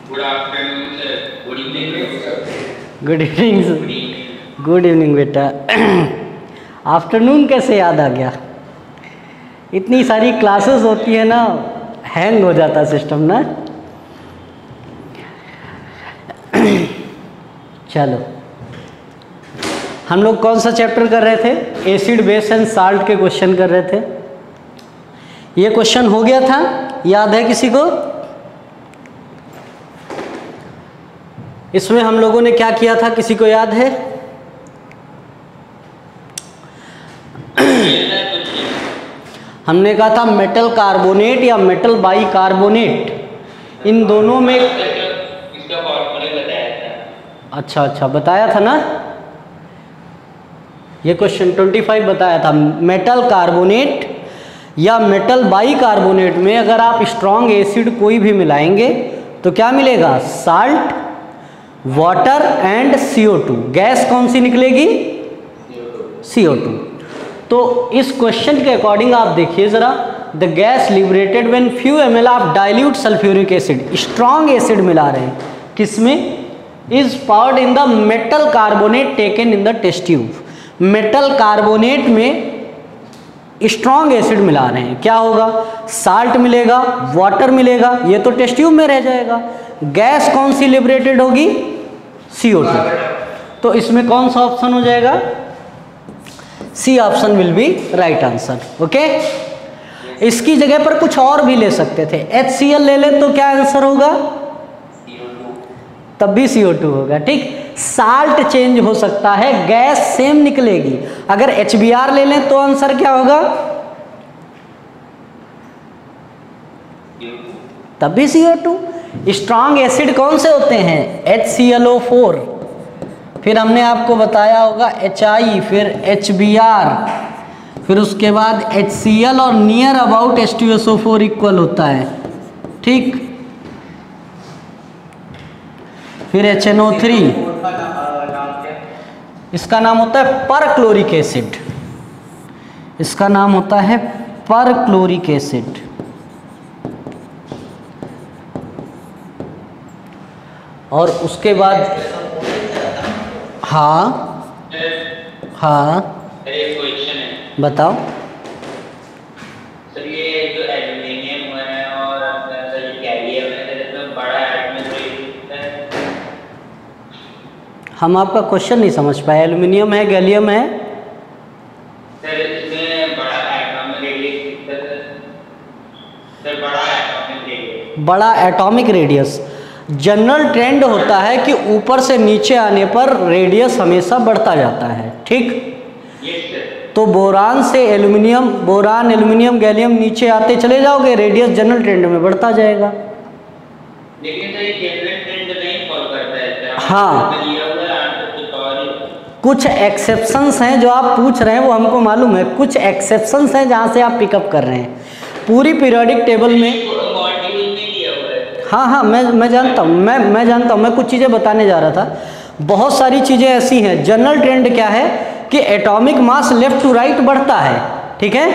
Good afternoon sir, good evening sir. Good evening, good evening बेटा। Afternoon कैसे याद आ गया? इतनी सारी क्लासेस होती है ना, हैंग हो जाता सिस्टम ना। चलो, हम लोग कौन सा चैप्टर कर रहे थे? एसिड बेस एंड साल्ट के क्वेश्चन कर रहे थे। ये क्वेश्चन हो गया था, याद है किसी को? इसमें हम लोगों ने क्या किया था, किसी को याद है? हमने कहा था मेटल कार्बोनेट या मेटल बाई कार्बोनेट, इन दोनों में इसका फॉर्मूला बताया था। अच्छा बताया था ना। ये क्वेश्चन 25 बताया था। मेटल कार्बोनेट या मेटल बाई कार्बोनेट में अगर आप स्ट्रॉन्ग एसिड कोई भी मिलाएंगे तो क्या मिलेगा? Salt, water and CO2। Gas कौन सी निकलेगी? CO2। तो इस क्वेश्चन के अकॉर्डिंग आप देखिए जरा, the gas liberated when few ml of dilute sulphuric acid, strong acid मिला रहे हैं किसमें? Is powdered in the metal carbonate taken in the test tube. Metal carbonate में स्ट्रॉन्ग एसिड मिला रहे हैं, क्या होगा? साल्ट मिलेगा, वाटर मिलेगा, ये तो टेस्ट ट्यूब में रह जाएगा। गैस कौन सी लिबरेटेड होगी? CO2। तो इसमें कौन सा ऑप्शन हो जाएगा? C option will be right answer. Okay, इसकी जगह पर कुछ और भी ले सकते थे। HCl ले लें तो क्या आंसर होगा? तब भी CO2 होगा। ठीक, साल्ट चेंज हो सकता है, गैस सेम निकलेगी। अगर HBr ले लें तो आंसर क्या होगा? तब भी CO2। स्ट्रॉन्ग एसिड कौन से होते हैं? HClO4, फिर हमने आपको बताया होगा HI, फिर HBr, फिर उसके बाद HCl और नियर अबाउट H2SO4 इक्वल होता है। ठीक, फिर HNO3, इसका नाम होता है परक्लोरिक एसिड। इसका नाम होता है परक्लोरिक एसिड। और उसके बाद हाँ एक क्वेश्चन है, बताओ। सर ये जो एल्युमिनियम है और सर गैलियम है, इसमें बड़ा एटॉमिक रेडियस है। हम आपका क्वेश्चन नहीं समझ पाए। एल्युमिनियम है, गैलियम है, सर इसमें बड़ा एटॉमिक रेडियस है। सर बड़ा एटॉमिक रेडियस। जनरल ट्रेंड होता है कि ऊपर से नीचे आने पर रेडियस हमेशा बढ़ता जाता है। ठीक, तो बोरान से एल्युमिनियम, बोरान, एल्युमिनियम, गैलियम नीचे आते चले जाओगे, रेडियस जनरल ट्रेंड में बढ़ता जाएगा। लेकिन सर ये जनरल ट्रेंड नहीं फॉलो करता है। हाँ, कुछ एक्सेप्शंस हैं जो आप पूछ रहे हैं, वो हमको मालूम है। कुछ एक्सेप्शंस हैं जहाँ से आप पिकअप कर रहे हैं। पूरी पीरियोडिक टेबल में हाँ, मैं जानता हूँ, मैं जानता हूँ, मैं कुछ चीज़ें बताने जा रहा था। बहुत सारी चीज़ें ऐसी हैं। जनरल ट्रेंड क्या है कि atomic mass left to right बढ़ता है। ठीक है,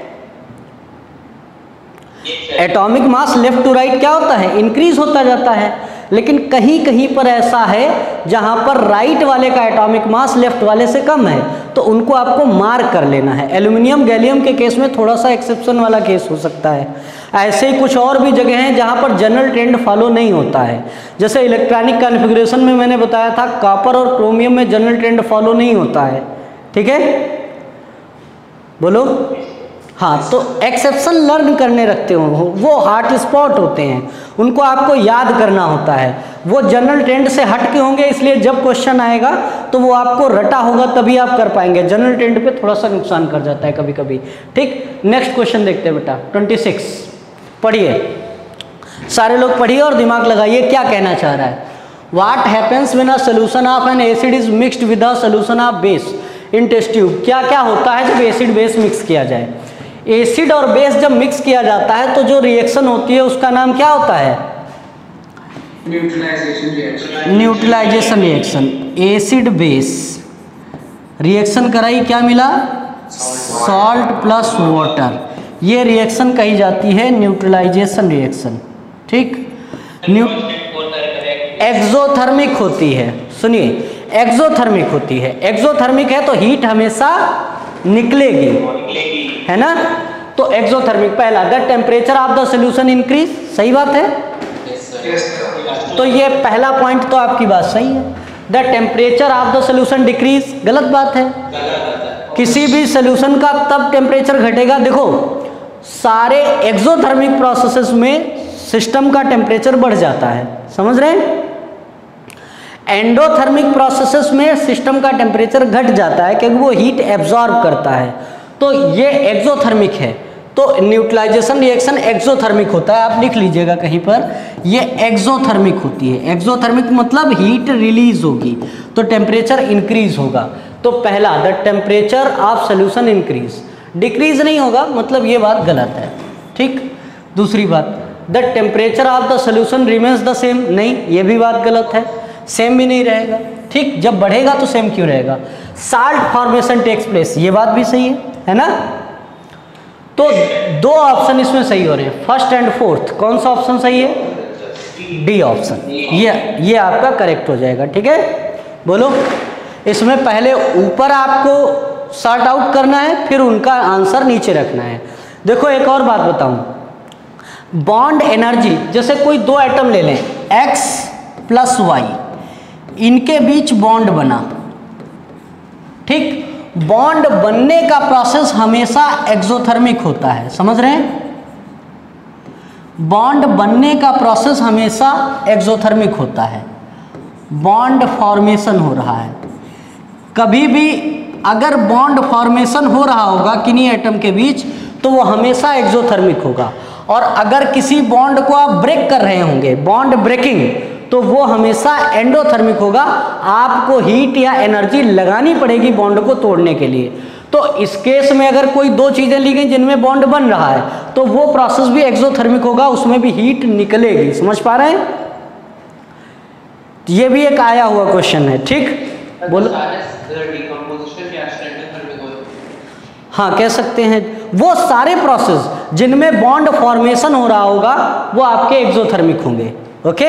atomic mass left to right क्या होता है? इंक्रीज होता जाता है। लेकिन कहीं कहीं पर ऐसा है जहां पर राइट वाले का एटॉमिक मास लेफ्ट वाले से कम है, तो उनको आपको मार्क कर लेना है। एल्युमिनियम, गैलियम के केस में थोड़ा सा एक्सेप्शन वाला केस हो सकता है। ऐसे ही कुछ और भी जगह हैं जहां पर जनरल ट्रेंड फॉलो नहीं होता है। जैसे इलेक्ट्रॉनिक कॉन्फ़िगरेशन में मैंने बताया था, कॉपर और क्रोमियम में जनरल ट्रेंड फॉलो नहीं होता है। ठीक है, बोलो। हाँ, तो एक्सेप्शन लर्न करने रखते हो, वो हॉट स्पॉट होते हैं, उनको आपको याद करना होता है। वो जनरल ट्रेंड से हट के होंगे, इसलिए जब क्वेश्चन आएगा तो वो आपको रटा होगा, तभी आप कर पाएंगे। जनरल ट्रेंड पे थोड़ा सा नुकसान कर जाता है कभी कभी। ठीक, नेक्स्ट क्वेश्चन देखते हैं बेटा, 26 पढ़िए। सारे लोग पढ़िए और दिमाग लगाइए क्या कहना चाह रहा है। What happens when a solution of an acid is mixed with a solution of base in test tube. क्या क्या होता है जब एसिड बेस मिक्स किया जाए? एसिड और बेस जब मिक्स किया जाता है तो जो रिएक्शन होती है उसका नाम क्या होता है? Neutralization reaction. Acid base reaction कराई, क्या मिला? Salt plus water. ये रिएक्शन कही जाती है न्यूट्रलाइजेशन रिएक्शन। ठीक, एक्सोथर्मिक होती है। सुनिए, एक्सोथर्मिक होती है। एक्सोथर्मिक है तो हीट हमेशा निकलेगी, है ना। तो एक्सोथर्मिक पहला, the temperature of the solution increase, सही बात है। तो ये पहला पॉइंट तो आपकी बात सही है। The temperature of the solution decrease, गलत बात है। किसी भी सोल्यूशन का तब टेम्परेचर घटेगा, देखो सारे एक्सोथर्मिक प्रोसेसेस में सिस्टम का टेम्परेचर बढ़ जाता है, समझ रहे हैं। एंडोथर्मिक प्रोसेसेस में सिस्टम का टेम्परेचर घट जाता है क्योंकि वो हीट एब्जॉर्ब करता है, तो ये एक्सोथर्मिक है। तो न्यूट्रलाइजेशन रिएक्शन एक्सोथर्मिक होता है, आप लिख लीजिएगा कहीं पर, ये एक्सोथर्मिक होती है। एक्सोथर्मिक मतलब हीट रिलीज होगी तो टेम्परेचर इंक्रीज होगा। तो पहला, the temperature of solution increase, decrease नहीं होगा, मतलब ये बात गलत है, ठीक। दूसरी बात, the temperature of the solution remains the same, नहीं, ये भी बात गलत है, सेम भी नहीं रहेगा, ठीक। जब बढ़ेगा तो सेम क्यों रहेगा। साल्ट फॉर्मेशन टेक्स प्लेस, ये बात भी सही है ना। तो दो ऑप्शन इसमें सही हो रहे हैं, फर्स्ट एंड फोर्थ। कौन सा ऑप्शन सही है? डी ऑप्शन, ये आपका करेक्ट हो जाएगा, ठीक है। बोलो, इसमें पहले ऊपर आपको सॉर्ट आउट करना है, फिर उनका आंसर नीचे रखना है। देखो एक और बात बताऊं, बॉन्ड एनर्जी, जैसे कोई दो एटम ले लें X प्लस Y, इनके बीच बॉन्ड बना, ठीक। बॉन्ड बनने का प्रोसेस हमेशा एक्सोथर्मिक होता है, समझ रहे हैं। बॉन्ड बनने का प्रोसेस हमेशा एक्सोथर्मिक होता है। बॉन्ड फॉर्मेशन हो रहा है, कभी भी अगर बॉन्ड फॉर्मेशन हो रहा होगा किन्हीं एटम के बीच तो वो हमेशा एक्सोथर्मिक होगा। और अगर किसी बॉन्ड को आप ब्रेक कर रहे होंगे, बॉन्ड ब्रेकिंग, तो वो हमेशा एंडोथर्मिक होगा। आपको हीट या एनर्जी लगानी पड़ेगी बॉन्ड को तोड़ने के लिए। तो इस केस में अगर कोई दो चीज़ें ली गई जिनमें बॉन्ड बन रहा है तो वो प्रोसेस भी एक्सोथर्मिक होगा, उसमें भी हीट निकलेगी, समझ पा रहे हैं। ये भी एक आया हुआ क्वेश्चन है, ठीक। बोलो। हाँ, कह सकते हैं, वो सारे प्रोसेस जिनमें बॉन्ड फॉर्मेशन हो रहा होगा वो आपके एक्सोथर्मिक होंगे, ओके।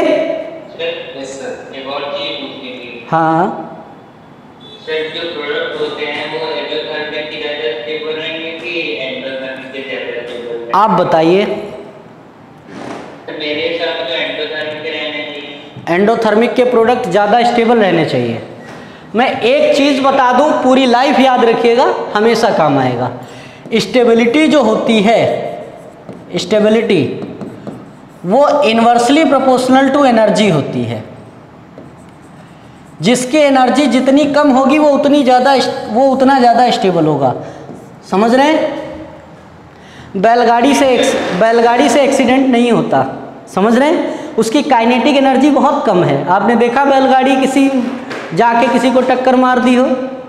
हाँ, सर जो प्रोडक्ट होते हैं वो एक्सोथर्मिक की ज़्यादा स्टेबल रहेंगे कि एंडोथर्मिक के ज़्यादा स्टेबल? आप बताइए। मेरे हिसाब से एंडोथर्मिक के रहने चाहिए। एंडोथर्मिक के प्रोडक्ट ज़्यादा स्टेबल रहने चाहिए। मैं एक चीज़ बता दूं, पूरी लाइफ याद रखिएगा, हमेशा काम आएगा। स्टेबिलिटी जो होती है, स्टेबिलिटी वो इन्वर्सली प्रोपोर्शनल टू एनर्जी होती है। जिसकी एनर्जी जितनी कम होगी वो उतना ज़्यादा स्टेबल होगा, समझ रहे हैं। बैलगाड़ी से एक्सीडेंट नहीं होता, समझ रहे हैं। उसकी काइनेटिक एनर्जी बहुत कम है। आपने देखा बैलगाड़ी जाके किसी को टक्कर मार दी हो?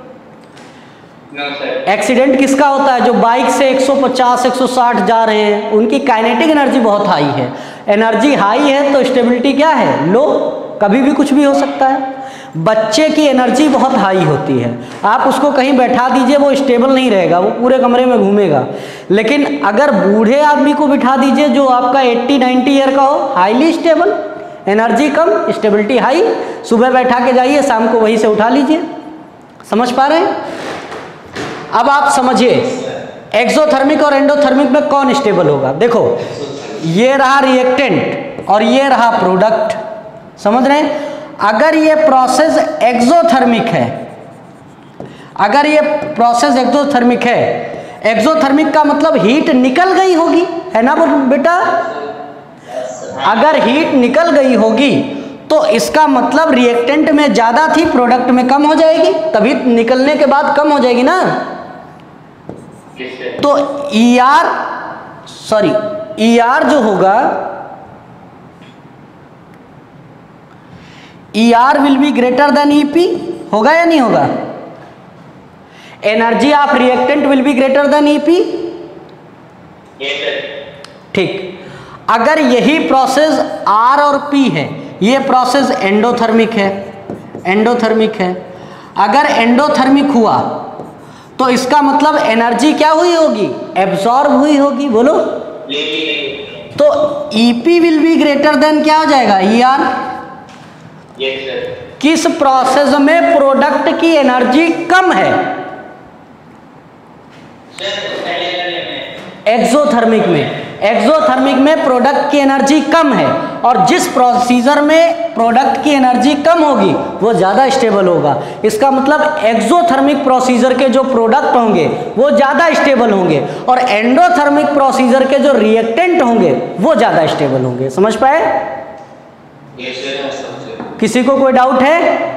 एक्सीडेंट किसका होता है? जो बाइक से 150 160 जा रहे हैं, उनकी काइनेटिक एनर्जी बहुत हाई है। एनर्जी हाई है तो स्टेबिलिटी क्या है? लो, कभी भी कुछ भी हो सकता है। बच्चे की एनर्जी बहुत हाई होती है, आप उसको कहीं बैठा दीजिए वो स्टेबल नहीं रहेगा, वो पूरे कमरे में घूमेगा। लेकिन अगर बूढ़े आदमी को बिठा दीजिए जो आपका 80-90 ईयर का हो, हाईली स्टेबल, एनर्जी कम, स्टेबिलिटी हाई, सुबह बैठा के जाइए, शाम को वहीं से उठा लीजिए। समझ पा रहे हैं? अब आप समझिए एक्सोथर्मिक और एंडोथर्मिक में कौन स्टेबल होगा। देखो, ये रहा रिएक्टेंट और ये रहा प्रोडक्ट, समझ रहे हैं। अगर ये प्रोसेस एक्सोथर्मिक है, अगर ये प्रोसेस एक्सोथर्मिक है, एक्सोथर्मिक का मतलब हीट निकल गई होगी, है ना बेटा। अगर हीट निकल गई होगी तो इसका मतलब रिएक्टेंट में ज़्यादा थी, प्रोडक्ट में कम हो जाएगी, तभी निकलने के बाद कम हो जाएगी ना। तो ER जो होगा, ER will be greater than EP, होगा या नहीं होगा? Energy of reactant will be greater than EP, ठीक। अगर यही प्रोसेस R और P है, ये प्रोसेस एंडोथर्मिक है, एंडोथर्मिक है। अगर एंडोथर्मिक हुआ तो इसका मतलब एनर्जी क्या हुई होगी? एब्जॉर्ब हुई होगी, बोलो। तो EP will be greater than क्या हो जाएगा? ER। Yes sir. किस प्रोसेस में प्रोडक्ट की एनर्जी कम है? एक्सोथर्मिक में। एक्सोथर्मिक में प्रोडक्ट की एनर्जी कम है, और जिस प्रोसीजर में प्रोडक्ट की एनर्जी कम होगी वो ज़्यादा स्टेबल होगा। इसका मतलब एक्सोथर्मिक प्रोसीजर के जो प्रोडक्ट होंगे वो ज़्यादा स्टेबल होंगे, और एंडोथर्मिक प्रोसीजर के जो रिएक्टेंट होंगे वो ज़्यादा स्टेबल होंगे। समझ पाए? किसी को कोई डाउट है?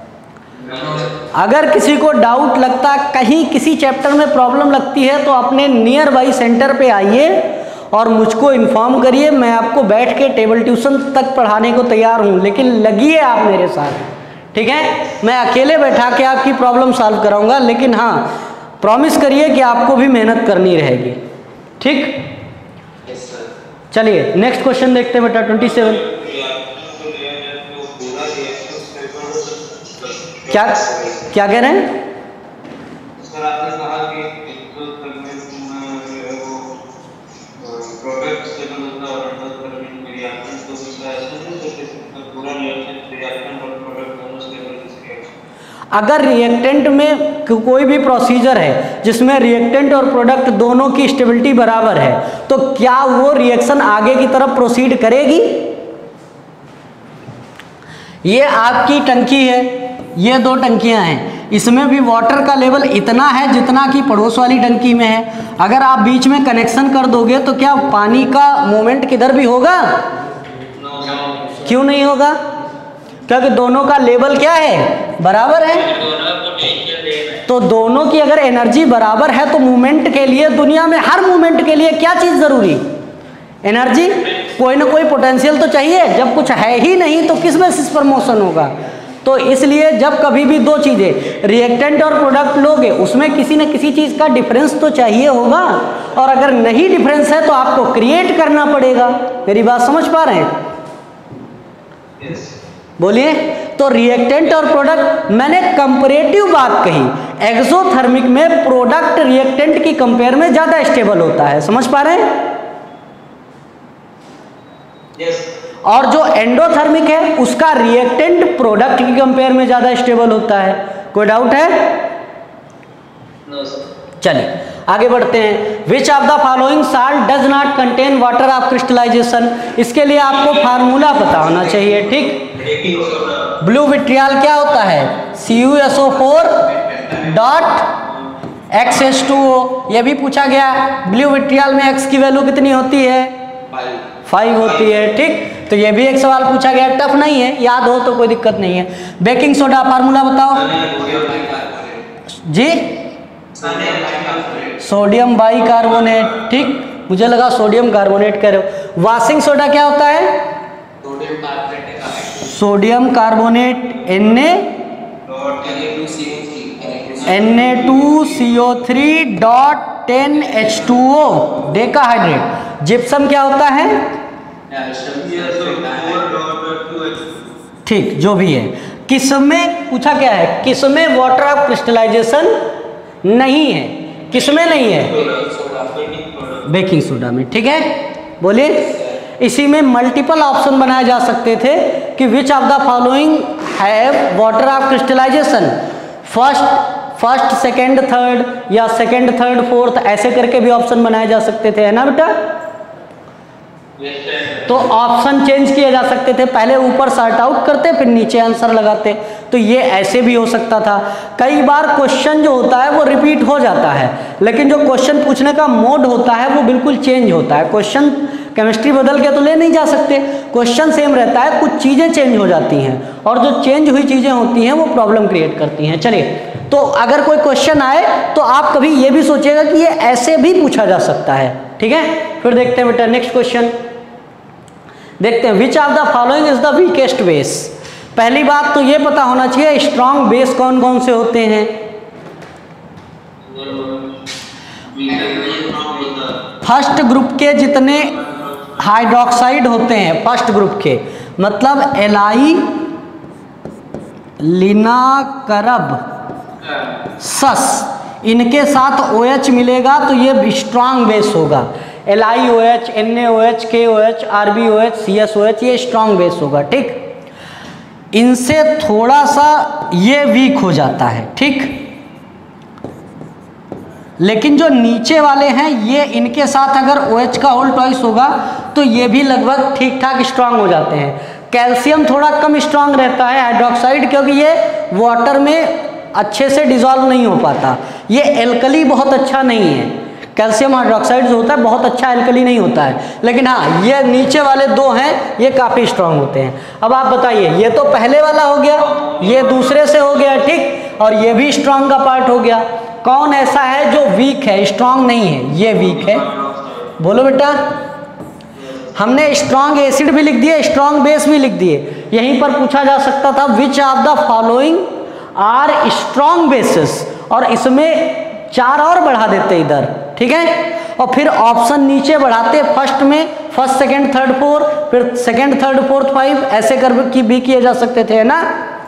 अगर किसी को डाउट लगता, कहीं किसी चैप्टर में प्रॉब्लम लगती है, तो अपने नियर बाई सेंटर पे आइए और मुझको इन्फॉर्म करिए। मैं आपको बैठ के टेबल ट्यूशन तक पढ़ाने को तैयार हूँ, लेकिन लगिए आप मेरे साथ, ठीक है? मैं अकेले बैठा के आपकी प्रॉब्लम सॉल्व कराऊंगा, लेकिन हाँ प्रॉमिस करिए कि आपको भी मेहनत करनी रहेगी, ठीक? चलिए नेक्स्ट क्वेश्चन देखते हैं बेटा, 27। क्या क्या कह रहे हैं? सर आपने कहा कि प्रोडक्ट स्टेबल होता है और एंडोथर्मिक रिएक्शन, तो इसका ऐसा नहीं है कि पूरा रिएक्शन और प्रोडक्ट दोनों स्टेबल है। अगर रिएक्टेंट में कोई भी प्रोसीजर है जिसमें रिएक्टेंट और प्रोडक्ट दोनों की स्टेबिलिटी बराबर है, तो क्या वो रिएक्शन आगे की तरफ प्रोसीड करेगी? ये आपकी टंकी है, ये दो टंकियां हैं, इसमें भी वाटर का लेवल इतना है जितना कि पड़ोस वाली टंकी में है। अगर आप बीच में कनेक्शन कर दोगे तो क्या पानी का मूवमेंट किधर भी होगा? क्यों नहीं होगा? क्योंकि दोनों का लेवल क्या है? बराबर है। तो दोनों की अगर एनर्जी बराबर है तो मूवमेंट के लिए, दुनिया में हर मूवमेंट के लिए क्या चीज़ ज़रूरी? एनर्जी। कोई ना कोई पोटेंशियल तो चाहिए। जब कुछ है ही नहीं तो किस बेसिस पर मोशन होगा? तो इसलिए जब कभी भी दो चीज़ें रिएक्टेंट और प्रोडक्ट लोगे, उसमें किसी न किसी चीज़ का डिफरेंस तो चाहिए होगा, और अगर नहीं डिफरेंस है तो आपको क्रिएट करना पड़ेगा। मेरी बात समझ पा रहे हैं? बोलिए। तो रिएक्टेंट और प्रोडक्ट, मैंने कंपैरेटिव बात कही, एक्सोथर्मिक में प्रोडक्ट रिएक्टेंट की कंपेयर में ज़्यादा स्टेबल होता है। समझ पा रहे हैं? और जो एंडोथर्मिक है उसका रिएक्टेंट प्रोडक्ट की कंपेयर में ज्यादा स्टेबल होता है। कोई डाउट है? चलिए आगे बढ़ते हैं। Which of the following salt does not contain water of crystallization? इसके लिए आपको फार्मूला पता होना चाहिए, ठीक? ब्लू विट्रियल क्या होता है? CuSO4 dot X2O। यह भी पूछा गया, ब्लू विट्रियल में X की वैल्यू कितनी होती है? 5 होती है, ठीक? तो ये भी एक सवाल पूछा गया, टफ नहीं है, याद हो तो कोई दिक्कत नहीं है। बेकिंग सोडा फार्मूला बताओ जी। सोडियम बाइकार्बोनेट, ठीक? मुझे लगा सोडियम कार्बोनेट कह रहे हो। वॉशिंग सोडा क्या होता है? Sodium carbonate Na2CO3 dot 10H2O decahydrate. Gypsum क्या होता है? ठीक, जो भी है। किसमें पूछा क्या है? किसमें वाटर ऑफ क्रिस्टलाइजेशन नहीं है? किसमें नहीं है? बेकिंग सोडा में, ठीक है? बोलिए। इसी में मल्टीपल ऑप्शन बनाए जा सकते थे कि which of the following have water of crystallization, first second third, या सेकंड थर्ड फोर्थ, ऐसे करके भी ऑप्शन बनाए जा सकते थे, है ना बेटा? तो ऑप्शन चेंज किए जा सकते थे, पहले ऊपर सॉर्ट आउट करते फिर नीचे आंसर लगाते। तो ये ऐसे भी हो सकता था। कई बार क्वेश्चन जो होता है वो रिपीट हो जाता है, लेकिन जो क्वेश्चन पूछने का मोड होता है वो बिल्कुल चेंज होता है। क्वेश्चन केमिस्ट्री बदल के तो ले नहीं जा सकते, क्वेश्चन सेम रहता है, कुछ चीज़ें चेंज हो जाती हैं, और जो चेंज हुई चीज़ें होती हैं वो प्रॉब्लम क्रिएट करती हैं। चलिए, तो अगर कोई क्वेश्चन आए तो आप कभी ये भी सोचिएगा कि ये ऐसे भी पूछा जा सकता है, ठीक है? फिर देखते हैं बेटा नेक्स्ट क्वेश्चन देखते हैं। Which of the following is the weakest base? पहली बात तो ये पता होना चाहिए स्ट्रॉन्ग बेस कौन कौन से होते हैं। फर्स्ट ग्रुप के जितने हाइड्रोक्साइड होते हैं, फर्स्ट ग्रुप के मतलब एलाई, लिनाकरब, सस, इनके साथ OH मिलेगा तो ये स्ट्रॉन्ग बेस होगा। LiOH, NaOH, KOH, RbOH, CSOH, ये स्ट्रॉन्ग बेस होगा, ठीक? इनसे थोड़ा सा ये वीक हो जाता है, ठीक। लेकिन जो नीचे वाले हैं ये, इनके साथ अगर OH का होल ट्वाइस होगा तो ये भी लगभग ठीक ठाक स्ट्रांग हो जाते हैं। कैल्शियम थोड़ा कम स्ट्रांग रहता है हाइड्रोक्साइड, क्योंकि ये वाटर में अच्छे से डिसॉल्व नहीं हो पाता। ये एल्कली बहुत अच्छा नहीं है, कैल्शियम हाइड्रोक्साइड जो होता है बहुत अच्छा एल्कली नहीं होता है। लेकिन हाँ, ये नीचे वाले दो हैं ये काफ़ी स्ट्रांग होते हैं। अब आप बताइए, ये तो पहले वाला हो गया, ये दूसरे से हो गया, ठीक, और ये भी स्ट्रांग का पार्ट हो गया। कौन ऐसा है जो वीक है, स्ट्रांग नहीं है? ये वीक है। बोलो बेटा, हमने स्ट्रांग एसिड भी लिख दिए, स्ट्रांग बेस भी लिख दिए। यहीं पर पूछा जा सकता था which of the following are strong bases, और इसमें 4 और बढ़ा देते इधर, ठीक है। और फिर ऑप्शन नीचे बढ़ाते, फर्स्ट में फर्स्ट सेकंड थर्ड फोर्थ, फिर सेकंड थर्ड फोर्थ 5, ऐसे कर भी किए जा सकते थे, है ना।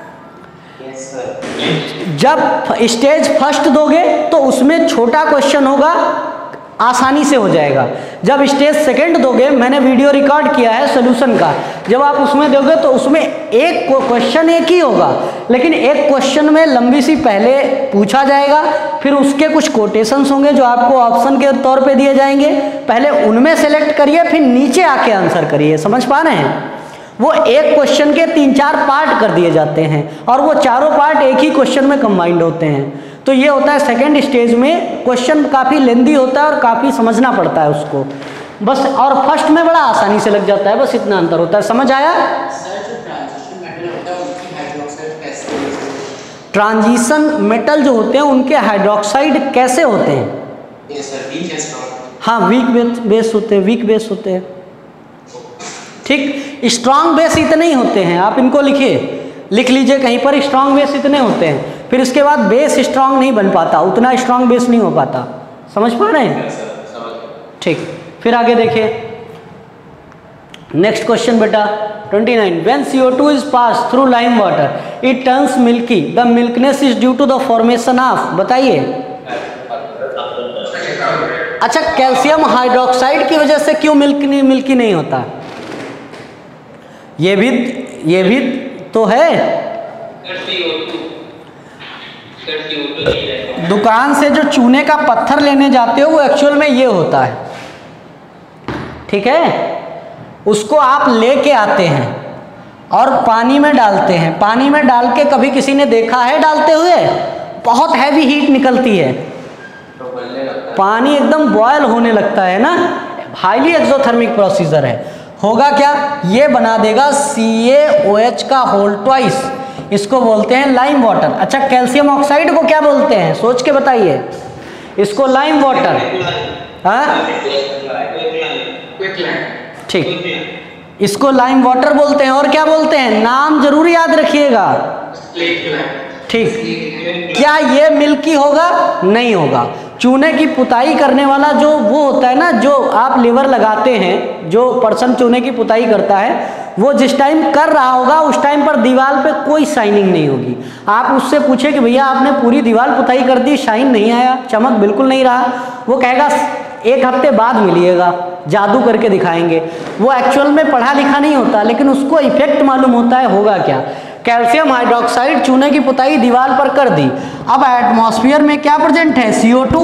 जब स्टेज फर्स्ट दोगे तो उसमें छोटा क्वेश्चन होगा, आसानी से हो जाएगा। जब स्टेज सेकंड दोगे, मैंने वीडियो रिकॉर्ड किया है सॉल्यूशन का, जब आप उसमें दोगे तो उसमें एक क्वेश्चन एक ही होगा, लेकिन एक क्वेश्चन में लंबी सी पहले पूछा जाएगा, फिर उसके कुछ कोटेशंस होंगे जो आपको ऑप्शन के तौर पे दिए जाएंगे। पहले उनमें सेलेक्ट करिए, फिर नीचे आके आंसर करिए। समझ पा रहे हैं? वो एक क्वेश्चन के 3-4 पार्ट कर दिए जाते हैं और वो चारों पार्ट एक ही क्वेश्चन में कंबाइंड होते हैं। तो ये होता है सेकंड स्टेज में, क्वेश्चन काफ़ी लेंदी होता है और काफ़ी समझना पड़ता है उसको बस, और फर्स्ट में बड़ा आसानी से लग जाता है, बस इतना अंतर होता है। समझ आया? ट्रांजिशन मेटल जो होते हैं उनके हाइड्रोक्साइड कैसे होते हैं? हाँ, वीक बेस होते हैं, वीक बेस होते हैं, ठीक। स्ट्रांग बेस इतने ही होते हैं, आप इनको लिखिए, लिख लीजिए कहीं पर, स्ट्रांग बेस इतने होते हैं। फिर इसके बाद बेस स्ट्रांग नहीं बन पाता, उतना स्ट्रांग बेस नहीं हो पाता। समझ पा रहे हैं? ठीक, फिर आगे देखिए नेक्स्ट क्वेश्चन बेटा 29। When CO2 is pass through lime water it turns milky, the milkness is due to the formation of, बताइए। अच्छा, कैल्शियम हाइड्रोक्साइड की वजह से क्यों मिल्की नहीं होता? ये भी तो है। दुकान से जो चूने का पत्थर लेने जाते हो वो एक्चुअल में ये होता है, ठीक है। उसको आप लेके आते हैं और पानी में डालते हैं, पानी में डाल के कभी किसी ने देखा है डालते हुए? बहुत हैवी हीट निकलती है, पानी एकदम बॉयल होने लगता है ना, हाईली एक्सोथर्मिक प्रोसीजर है। होगा क्या, ये बना देगा CaOH का होल ट्वाइस, इसको बोलते हैं लाइम वाटर। अच्छा, कैल्शियम ऑक्साइड को क्या बोलते हैं, सोच के बताइए। इसको लाइम वाटर, हाँ ठीक, इसको लाइम वाटर बोलते हैं। और क्या बोलते हैं, नाम जरूर याद रखिएगा, ठीक। क्या ये मिल्की होगा? नहीं होगा। चूने की पुताई करने वाला जो वो होता है ना, जो आप लीवर लगाते हैं, जो पर्सन चूने की पुताई करता है, वो जिस टाइम कर रहा होगा उस टाइम पर दीवार पे कोई शाइनिंग नहीं होगी। आप उससे पूछे कि भैया आपने पूरी दीवार पुताई कर दी, शाइन नहीं आया, चमक बिल्कुल नहीं रहा, वो कहेगा 1 हफ्ते बाद मिलिएगा, जादू करके दिखाएंगे। वो एक्चुअल में पढ़ा लिखा नहीं होता, लेकिन उसको इफेक्ट मालूम होता है। होगा क्या, कैल्शियम हाइड्रोक्साइड चूने की पुताई दीवार पर कर दी, अब एटमॉस्फेयर में क्या प्रेजेंट है, CO2।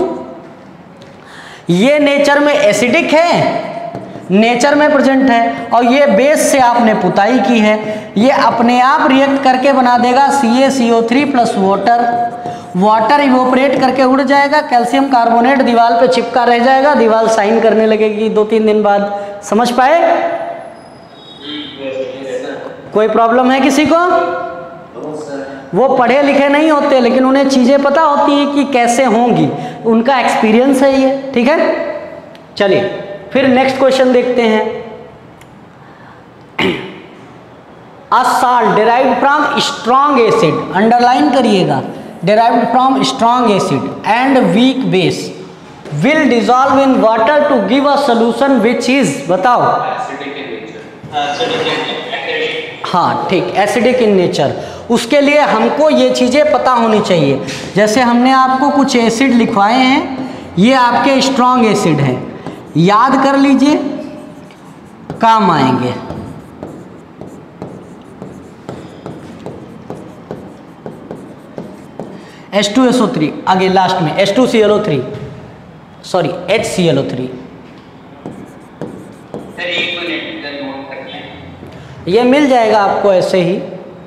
ये नेचर में एसिडिक है, नेचर में प्रेजेंट है, और ये बेस से आपने पुताई की है, ये अपने आप रिएक्ट करके बना देगा CaCO3 plus water. Water evaporate करके उड़ जाएगा, कैल्शियम कार्बोनेट दीवार पे चिपका रह जाएगा, दीवार साइन करने लगेगी 2-3 दिन बाद। समझ पाए? कोई प्रॉब्लम है किसी को? वो पढ़े लिखे नहीं होते, लेकिन उन्हें चीज़ें पता होती हैं कि कैसे होंगी, उनका एक्सपीरियंस है ये, ठीक है। चलिए फिर नेक्स्ट क्वेश्चन देखते हैं। A salt derived from strong acid, underline करिएगा, derived from strong acid and weak base will dissolve in water to give a solution which is, बताओ। हाँ ठीक, एसिडिक इन नेचर। उसके लिए हमको ये चीज़ें पता होनी चाहिए। जैसे हमने आपको कुछ एसिड लिखवाए हैं, ये आपके स्ट्रॉन्ग एसिड हैं, याद कर लीजिए, काम आएंगे। H2SO3 आगे लास्ट में H2ClO3 सॉरी HClO3। सर एक मिनट सर नोट कर लें। ये मिल जाएगा आपको ऐसे ही।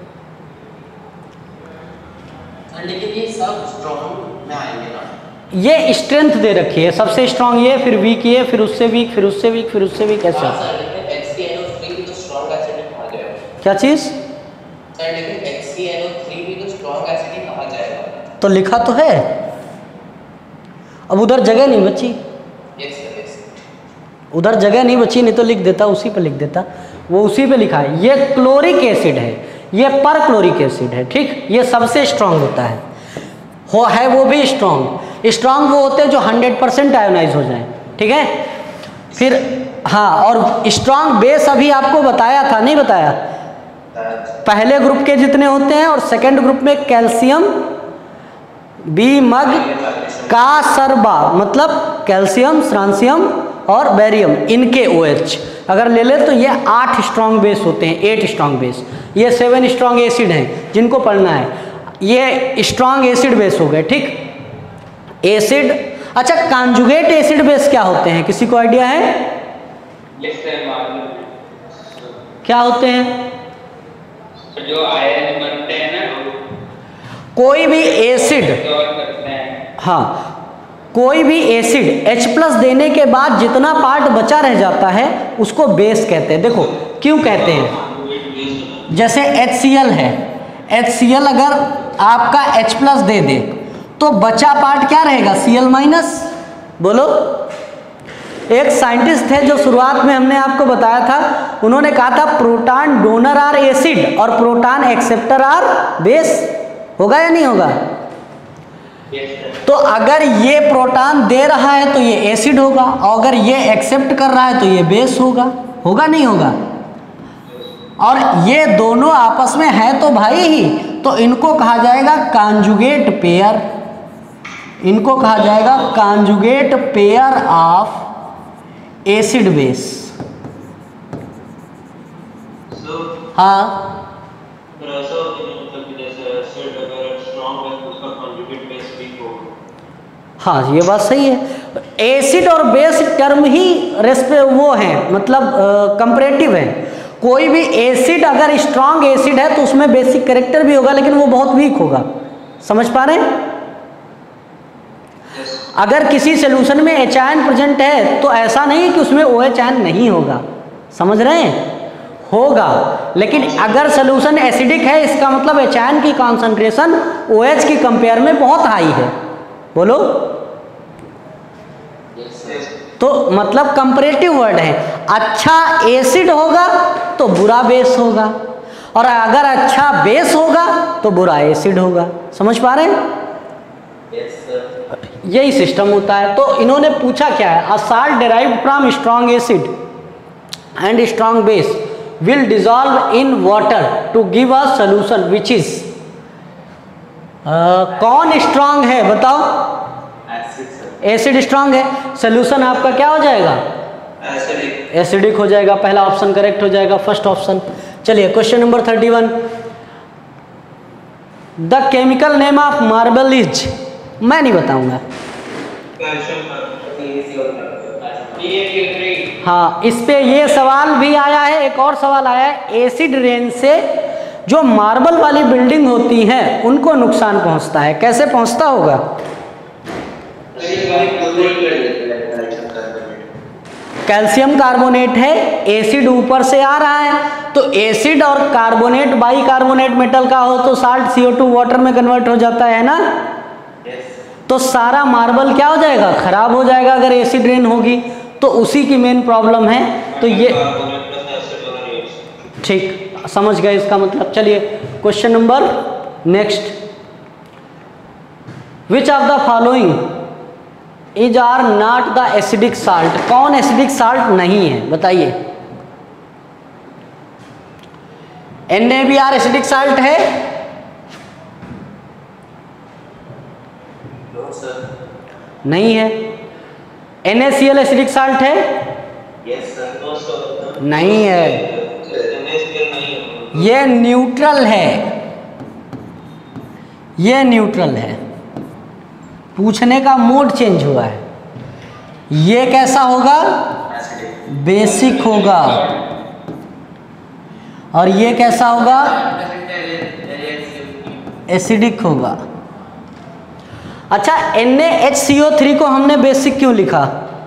लेकिन ये सब स्ट्रॉन्ग में आएंगे ना? ये स्ट्रेंथ दे रखी है, सबसे स्ट्रांग ये, फिर वीक ये, फिर उससे वीक, फिर उससे वीक, फिर उससे वीक, ऐसा। HClO3 भी तो स्ट्रॉन्ग एसिड ही कहा जाएगा। क्या चीज सर लेकिन HClO3 भी तो स्ट्रॉन्ग एसिड ही कहा जाएगा। तो लिखा तो है, अब उधर जगह नहीं बची। Yes sir yes. उधर जगह नहीं बची, नहीं तो लिख देता, उसी पे लिख देता। वो उसी पे लिखा है। ये क्लोरिक एसिड है, ये पर क्लोरिक एसिड है, ठीक। ये सबसे स्ट्रांग होता है, वो भी स्ट्रांग। स्ट्रांग वो होते हैं जो 100% आयोनाइज हो जाएं, ठीक है। फिर हाँ, और स्ट्रांग बेस अभी आपको बताया था, नहीं बताया? पहले ग्रुप के जितने होते हैं और सेकेंड ग्रुप में कैल्शियम बी मग का सरबा, मतलब कैल्शियम, स्ट्रांसियम और बेरियम, इनके OH अगर ले ले तो ये 8 स्ट्रांग बेस होते हैं, 8 स्ट्रांग बेस। ये 7 स्ट्रांग एसिड हैं जिनको पढ़ना है। ये स्ट्रांग एसिड बेस हो गए, ठीक। एसिड, अच्छा कॉन्जुगेट एसिड बेस क्या होते हैं, किसी को आइडिया है? क्या होते हैं? जो आयन बनते हैं ना, कोई भी एसिड, करते हैं। हाँ, कोई भी एसिड H+ देने के बाद जितना पार्ट बचा रह जाता है उसको बेस कहते हैं। देखो क्यों कहते हैं, जैसे HCl है, HCl अगर आपका H+ दे दे तो बचा पार्ट क्या रहेगा, Cl-। बोलो, एक साइंटिस्ट थे जो शुरुआत में हमने आपको बताया था, उन्होंने कहा था प्रोटॉन डोनर आर एसिड और प्रोटॉन एक्सेप्टर आर बेस। होगा या नहीं होगा? तो अगर ये प्रोटॉन दे रहा है तो ये एसिड होगा, और अगर ये एक्सेप्ट कर रहा है तो ये बेस होगा। होगा नहीं होगा? और ये दोनों आपस में है तो भाई ही, तो इनको कहा जाएगा कॉन्जुगेट पेयर। इनको कहा जाएगा conjugate pair of acid base. हाँ, हाँ ये बात सही है। एसिड और बेस टर्म ही वो हैं, मतलब कंपैरेटिव है। कोई भी एसिड अगर स्ट्रांग एसिड है तो उसमें बेसिक कैरेक्टर भी होगा, लेकिन वो बहुत वीक होगा। समझ पा रहे हैं? अगर किसी सोल्यूशन में H आयन प्रेजेंट है तो ऐसा नहीं कि उसमें OH आयन नहीं होगा। समझ रहे हैं? होगा, लेकिन अगर सोल्यूशन एसिडिक है इसका मतलब H आयन की कॉन्सेंट्रेशन OH की कंपेयर में बहुत हाई है। बोलो, तो मतलब कंपैरेटिव वर्ड है। अच्छा एसिड होगा तो बुरा बेस होगा, और अगर अच्छा बेस होगा तो बुरा एसिड होगा। समझ पा रहे हैं? यही सिस्टम होता है। तो इन्होंने पूछा क्या है, a salt derived from strong acid and strong base will dissolve in water to give a solution which is, कौन स्ट्रॉन्ग है बताओ? एसिड स्ट्रॉन्ग है, सोल्यूशन आपका क्या हो जाएगा? एसिडिक हो जाएगा। पहला ऑप्शन करेक्ट हो जाएगा, फर्स्ट ऑप्शन। चलिए question number 31, the chemical name of marble is, मैं नहीं बताऊंगा। हाँ, इस पे ये सवाल भी आया है, एक और सवाल आया है, एसिड रेन से जो मार्बल वाली बिल्डिंग होती हैं उनको नुकसान पहुंचता है, कैसे पहुंचता होगा? कैल्शियम कार्बोनेट है, एसिड ऊपर से आ रहा है, तो एसिड और कार्बोनेट बाई कार्बोनेट मेटल का हो तो साल्ट CO2 वाटर में कन्वर्ट हो जाता है ना। तो सारा मार्बल क्या हो जाएगा? खराब हो जाएगा अगर एसिड रेन होगी। तो उसी की मेन प्रॉब्लम है। तो ये ठीक समझ गए इसका मतलब। चलिए question number next, which of the following is are not the acidic salt, कौन एसिडिक साल्ट नहीं है बताइए? NaBr एसिडिक साल्ट है? नहीं है। NaCl एसिडिक साल्ट है? नहीं है, ये न्यूट्रल है, ये न्यूट्रल है। पूछने का मोड चेंज हुआ है। ये कैसा होगा? बेसिक होगा। और ये कैसा होगा? एसिडिक होगा। अच्छा, NaHCO3 को हमने बेसिक क्यों लिखा?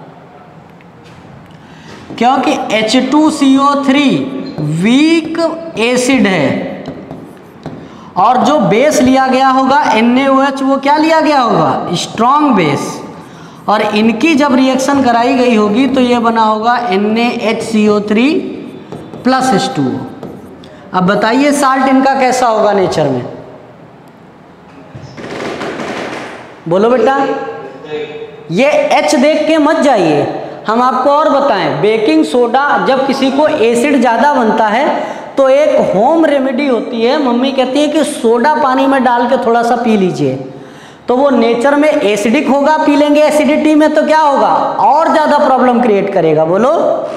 क्योंकि H2CO3 वीक एसिड है और जो बेस लिया गया होगा NaOH, वो क्या लिया गया होगा? Strong base. और इनकी जब रिएक्शन कराई गई होगी तो ये बना होगा NaHCO3 प्लस H2O। अब बताइए साल्ट इनका कैसा होगा नेचर में? बोलो बेटा। ये H देख के मत जाइए, हम आपको और बताएं। बेकिंग सोडा जब किसी को एसिड ज़्यादा बनता है तो एक होम रेमेडी होती है, मम्मी कहती है कि सोडा पानी में डाल के थोड़ा सा पी लीजिए, तो वो नेचर में एसिडिक होगा। पी लेंगे एसिडिटी में तो क्या होगा? और ज़्यादा प्रॉब्लम क्रिएट करेगा। बोलो।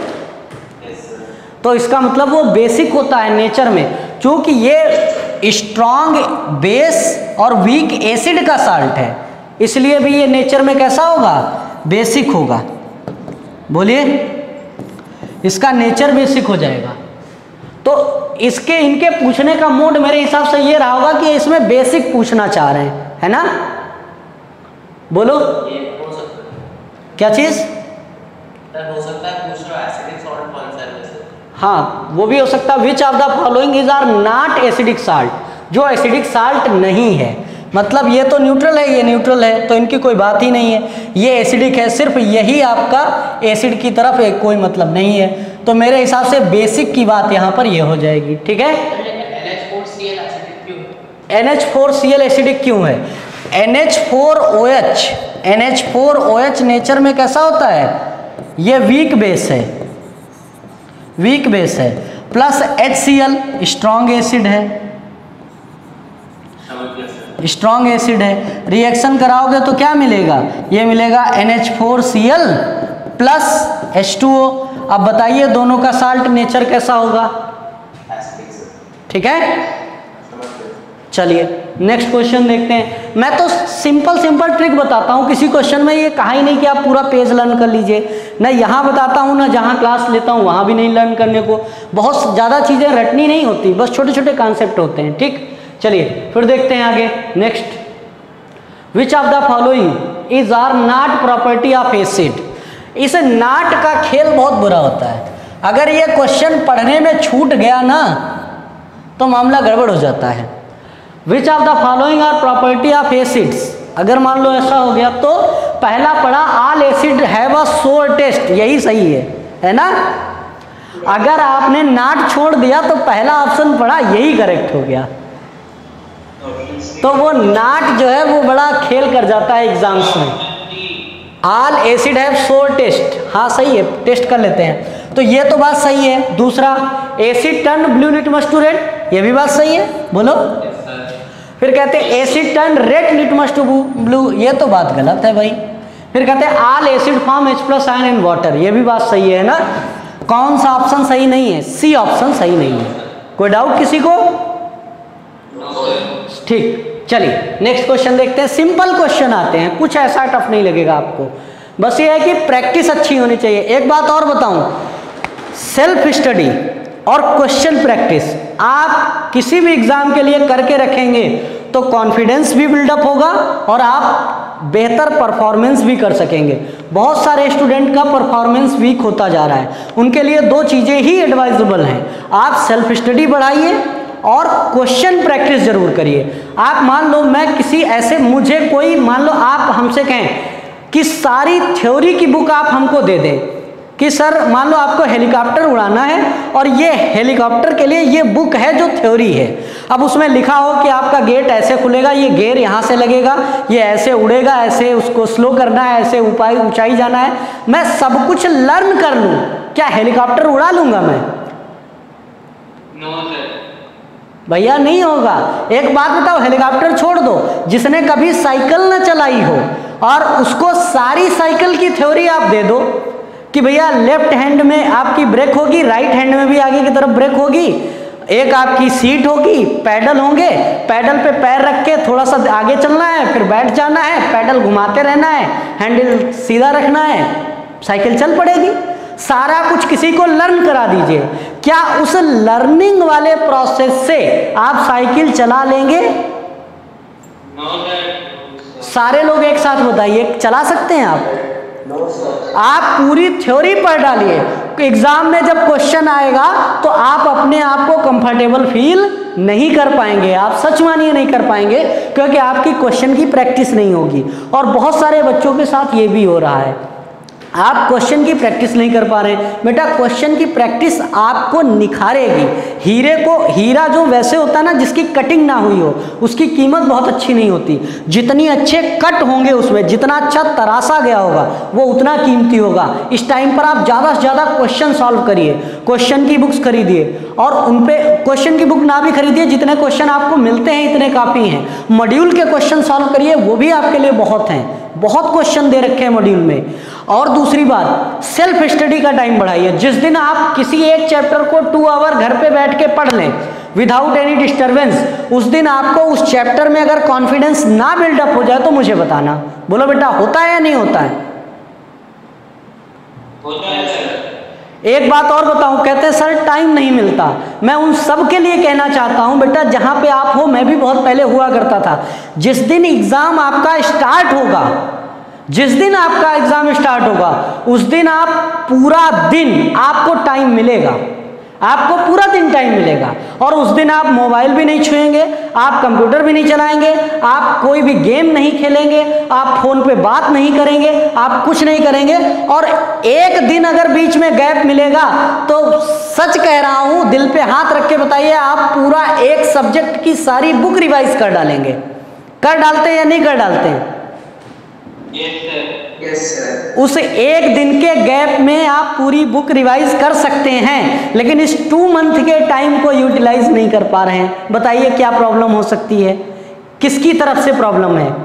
तो इसका मतलब वो बेसिक होता है नेचर में, क्योंकि ये स्ट्रॉन्ग बेस और वीक एसिड का साल्ट है, इसलिए भी ये नेचर में कैसा होगा? बेसिक होगा। बोलिए, इसका नेचर बेसिक हो जाएगा। तो इसके इनके पूछने का मोड मेरे हिसाब से ये रहा होगा कि इसमें बेसिक पूछना चाह रहे हैं, है ना? बोलो। ये हो सकता है। क्या चीज? हो सकता है पूछ रहा एसिडिक सॉल्ट कौन सा है वैसे। हाँ, वो भी हो सकता है। Which of the following is are not acidic salt, जो एसिडिक साल्ट नहीं है। मतलब ये तो न्यूट्रल है, ये न्यूट्रल है, तो इनकी कोई बात ही नहीं है। ये एसिडिक है, सिर्फ यही आपका एसिड की तरफ है, कोई मतलब नहीं है। तो मेरे हिसाब से बेसिक की बात यहाँ पर ये हो जाएगी। ठीक है। NH4Cl एसिडिक क्यों है? NH4Cl एसिडिक क्यों है? NH4OH नेचर में कैसा होता है? ये वीक बेस है, वीक बेस है। प्लस HCl स्ट्रॉन्ग एसिड है, स्ट्रॉन्ग एसिड है। रिएक्शन कराओगे तो क्या मिलेगा? ये मिलेगा NH4Cl प्लस H2O। अब बताइए दोनों का साल्ट नेचर कैसा होगा? ठीक है। चलिए नेक्स्ट क्वेश्चन देखते हैं। मैं तो सिंपल ट्रिक बताता हूँ, किसी क्वेश्चन में ये कहा ही नहीं कि आप पूरा पेज लर्न कर लीजिए। ना यहाँ बताता हूँ, ना जहाँ क्लास लेता हूँ वहाँ भी नहीं लर्न करने को। बहुत ज़्यादा चीज़ें रटनी नहीं होती, बस छोटे छोटे कॉन्सेप्ट होते हैं। ठीक, चलिए फिर देखते हैं आगे। Next, which of the following is are not property of acid. इस नाट का खेल बहुत बुरा होता है। अगर ये क्वेश्चन पढ़ने में छूट गया ना तो मामला गड़बड़ हो जाता है। Which of the following are property of acids, अगर मान लो ऐसा हो गया तो पहला पढ़ा ऑल एसिड हैव अ सोर टेस्ट, यही सही है ना? अगर आपने नाट छोड़ दिया तो पहला ऑप्शन पढ़ा, यही करेक्ट हो गया। तो वो नाट जो है वो बड़ा खेल कर जाता है एग्जाम्स में। All acid have sour taste, हाँ सही है, टेस्ट कर लेते हैं। तो ये तो बात सही है। दूसरा, acid turn blue litmus to red, ये भी बात सही है। बोलो। फिर कहते हैं acid turn red litmus to blue, ये तो बात गलत है भाई। फिर कहते हैं all acid form H+ ion in water, ये भी बात सही है ना? कौन सा ऑप्शन सही नहीं है? सी ऑप्शन सही नहीं है। कोई डाउट किसी को? ठीक, चलिए नेक्स्ट क्वेश्चन देखते हैं। सिंपल क्वेश्चन आते हैं, कुछ ऐसा टफ नहीं लगेगा आपको, बस ये है कि प्रैक्टिस अच्छी होनी चाहिए। एक बात और बताऊं, सेल्फ स्टडी और क्वेश्चन प्रैक्टिस आप किसी भी एग्जाम के लिए करके रखेंगे तो कॉन्फिडेंस भी बिल्डअप होगा और आप बेहतर परफॉर्मेंस भी कर सकेंगे। बहुत सारे स्टूडेंट का परफॉर्मेंस वीक होता जा रहा है, उनके लिए दो चीज़ें ही एडवाइजेबल हैं। आप सेल्फ स्टडी बढ़ाइए और क्वेश्चन प्रैक्टिस जरूर करिए। आप मान लो मैं किसी ऐसे, मुझे कोई मान लो आप हमसे कहें कि सारी थ्योरी की बुक आप हमको दे दें कि सर मान लो आपको हेलीकॉप्टर उड़ाना है और ये हेलीकॉप्टर के लिए ये बुक है जो थ्योरी है। अब उसमें लिखा हो कि आपका गेट ऐसे खुलेगा, ये गेयर यहाँ से लगेगा, ये ऐसे उड़ेगा, ऐसे उसको स्लो करना है, ऐसे ऊंचाई जाना है। मैं सब कुछ लर्न कर लूँ, क्या हेलीकॉप्टर उड़ा लूँगा मैं? भैया नहीं होगा। एक बात बताओ, हेलीकॉप्टर छोड़ दो, जिसने कभी साइकिल न चलाई हो और उसको सारी साइकिल की थ्योरी आप दे दो कि भैया लेफ्ट हैंड में आपकी ब्रेक होगी, राइट हैंड में भी आगे की तरफ ब्रेक होगी, एक आपकी सीट होगी, पैडल होंगे, पैडल पे पैर रख के थोड़ा सा आगे चलना है, फिर बैठ जाना है, पैडल घुमाते रहना है, हैंडल सीधा रखना है, साइकिल चल पड़ेगी। सारा कुछ किसी को लर्न करा दीजिए, क्या उस लर्निंग वाले प्रोसेस से आप साइकिल चला लेंगे? सारे लोग एक साथ बताइए, चला सकते हैं आप? आप पूरी थ्योरी पढ़ डालिए, एग्जाम में जब क्वेश्चन आएगा तो आप अपने आप को कंफर्टेबल फील नहीं कर पाएंगे, आप सच मानिए नहीं कर पाएंगे, क्योंकि आपकी क्वेश्चन की प्रैक्टिस नहीं होगी। और बहुत सारे बच्चों के साथ ये भी हो रहा है, आप क्वेश्चन की प्रैक्टिस नहीं कर पा रहे हैं। बेटा क्वेश्चन की प्रैक्टिस आपको निखारेगी। हीरा जो वैसे होता है ना, जिसकी कटिंग ना हुई हो, उसकी कीमत बहुत अच्छी नहीं होती। जितनी अच्छे कट होंगे उसमें, जितना अच्छा तराशा गया होगा, वो उतना कीमती होगा। इस टाइम पर आप ज़्यादा से ज़्यादा क्वेश्चन सॉल्व करिए, क्वेश्चन की बुक्स खरीदिए, और उन पे क्वेश्चन की बुक ना भी खरीदिए, जितने क्वेश्चन आपको मिलते हैं इतने काफ़ी हैं। मॉड्यूल के क्वेश्चन सॉल्व करिए, वो भी आपके लिए बहुत हैं, बहुत क्वेश्चन दे रखे हैं मॉड्यूल में। और दूसरी बात, सेल्फ स्टडी का टाइम बढ़ाइए। जिस दिन आप किसी एक चैप्टर को 2 आवर घर पे बैठ के पढ़ लें विदाउट एनी डिस्टर्बेंस, उस दिन आपको उस चैप्टर में अगर कॉन्फिडेंस ना बिल्डअप हो जाए तो मुझे बताना। बोलो बेटा, होता है या नहीं होता है? होता है सर। एक बात और बताऊं, कहते हैं सर टाइम नहीं मिलता। मैं उन सब के लिए कहना चाहता हूं, बेटा जहां पे आप हो, मैं भी बहुत पहले हुआ करता था, जिस दिन एग्जाम आपका स्टार्ट होगा, जिस दिन आपका एग्जाम स्टार्ट होगा, उस दिन आप पूरा दिन आपको टाइम मिलेगा, आपको पूरा दिन टाइम मिलेगा। और उस दिन आप मोबाइल भी नहीं छुएंगे, आप कंप्यूटर भी नहीं चलाएंगे, आप कोई भी गेम नहीं खेलेंगे, आप फोन पे बात नहीं करेंगे, आप कुछ नहीं करेंगे। और एक दिन अगर बीच में गैप मिलेगा तो सच कह रहा हूं, दिल पे हाथ रख के बताइए, आप पूरा एक सब्जेक्ट की सारी बुक रिवाइज कर डालेंगे। कर डालते हैं या नहीं कर डालते हैं? Yes sir. उस एक दिन के गैप में आप पूरी बुक रिवाइज कर सकते हैं, लेकिन इस 2 मंथ के टाइम को यूटिलाइज नहीं कर पा रहे हैं। बताइए क्या प्रॉब्लम हो सकती है, किसकी तरफ से प्रॉब्लम है?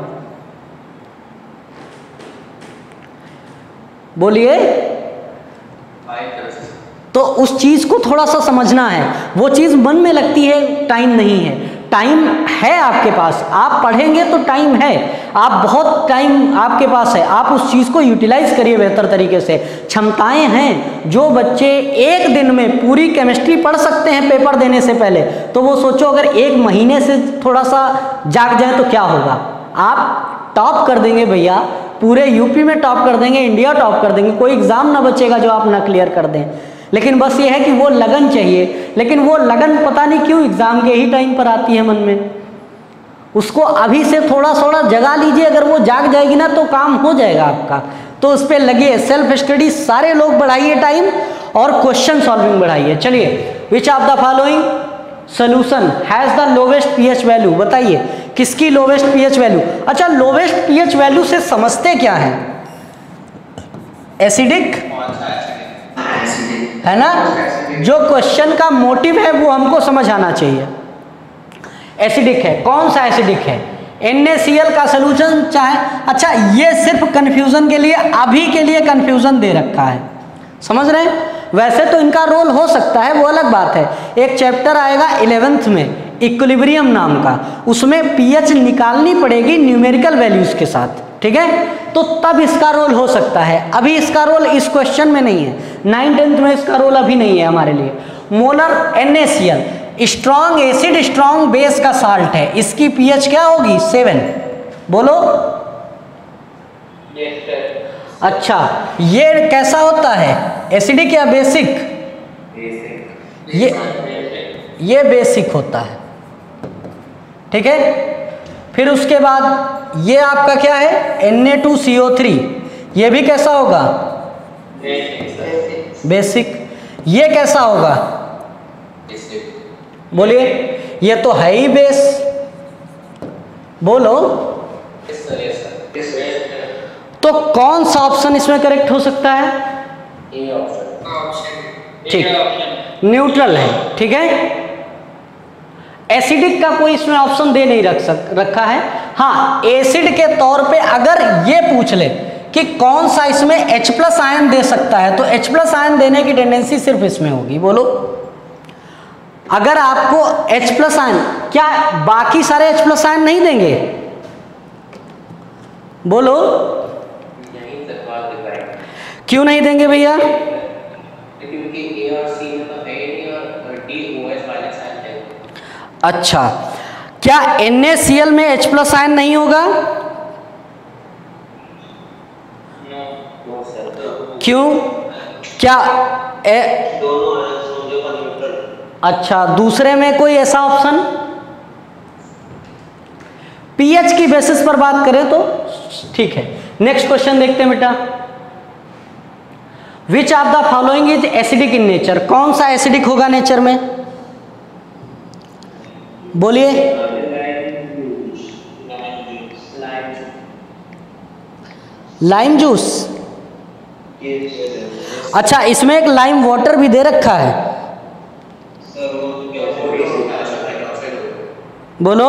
बोलिए। तो उस चीज को थोड़ा सा समझना है, वो चीज मन में लगती है, टाइम नहीं है। टाइम है आपके पास, आप पढ़ेंगे तो टाइम है, आप बहुत टाइम आपके पास है, आप उस चीज़ को यूटिलाइज करिए बेहतर तरीके से। क्षमताएं हैं। जो बच्चे एक दिन में पूरी केमिस्ट्री पढ़ सकते हैं पेपर देने से पहले, तो वो सोचो अगर 1 महीने से थोड़ा सा जाग जाए तो क्या होगा। आप टॉप कर देंगे भैया, पूरे यूपी में टॉप कर देंगे, इंडिया टॉप कर देंगे, कोई एग्ज़ाम ना बचेगा जो आप ना क्लियर कर दें। लेकिन बस ये है कि वो लगन चाहिए, लेकिन वो लगन पता नहीं क्यों एग्ज़ाम के ही टाइम पर आती है मन में। उसको अभी से थोड़ा थोड़ा जगा लीजिए, अगर वो जाग जाएगी ना तो काम हो जाएगा आपका। तो उस पर लगिए, सेल्फ स्टडी सारे लोग बढ़ाइए टाइम, और क्वेश्चन सॉल्विंग बढ़ाइए। चलिए, which of the following solution has the lowest pH value? बताइए किसकी लोवेस्ट पीएच वैल्यू? अच्छा, लोवेस्ट पीएच वैल्यू से समझते क्या है? एसिडिक है ना? जो क्वेश्चन का मोटिव है वो हमको समझ आना चाहिए। एसिडिक है, कौन सा एसिडिक है? NaCl का सोल्यूशन चाहे, अच्छा ये सिर्फ कंफ्यूजन के लिए, अभी के लिए कंफ्यूजन दे रखा है, समझ रहे हैं? वैसे तो इनका रोल हो सकता है, वो अलग बात है। एक चैप्टर आएगा 11th में इक्विलिब्रियम नाम का, उसमें पीएच निकालनी पड़ेगी न्यूमेरिकल वैल्यूज के साथ, ठीक है? तो तब इसका रोल हो सकता है, अभी इसका रोल इस क्वेश्चन में नहीं है। 9th-10th में इसका रोल अभी नहीं है हमारे लिए। Molar NaCl strong acid strong base का साल्ट है, इसकी पीएच क्या होगी? 7। बोलो। Yes sir. अच्छा, ये कैसा होता है, एसिडिक या बेसिक? ये बेसिक होता है, ठीक है? फिर उसके बाद ये आपका क्या है? Na2CO3, ये भी कैसा होगा? बेसिक। ये कैसा होगा? बोलिए। ये तो है ही बेस, बोलो। तो कौन सा ऑप्शन इसमें करेक्ट हो सकता है? ठीक, न्यूट्रल है, ठीक है? एसिडिक का कोई इसमें ऑप्शन दे नहीं रखा है। हाँ, एसिड के तौर पे अगर ये पूछ ले कि कौन सा इसमें H+ आयन दे सकता है, तो H+ आयन देने की टेंडेंसी सिर्फ इसमें होगी। बोलो। अगर आपको H प्लस आयन, क्या बाकी सारे H प्लस आयन नहीं देंगे? बोलो यहीं तक बात दिखाएंगे क्यों नहीं देंगे भैया? क्योंकि ए और सी में तो है ही नहीं और डी OH माइनस आयन है। अच्छा, क्या NaCl में H प्लस आयन नहीं होगा? No sir. क्यों? क्या दोनों आयंस होंगे पर न्यूट्रल। अच्छा, दूसरे में कोई ऐसा ऑप्शन? पीएच की बेसिस पर बात करें तो ठीक है। नेक्स्ट क्वेश्चन देखते हैं बेटा। Which of the following is acidic in nature? कौन सा एसिडिक होगा नेचर में? बोलिए। Lime juice. अच्छा, इसमें एक लाइम वाटर भी दे रखा है। बोलो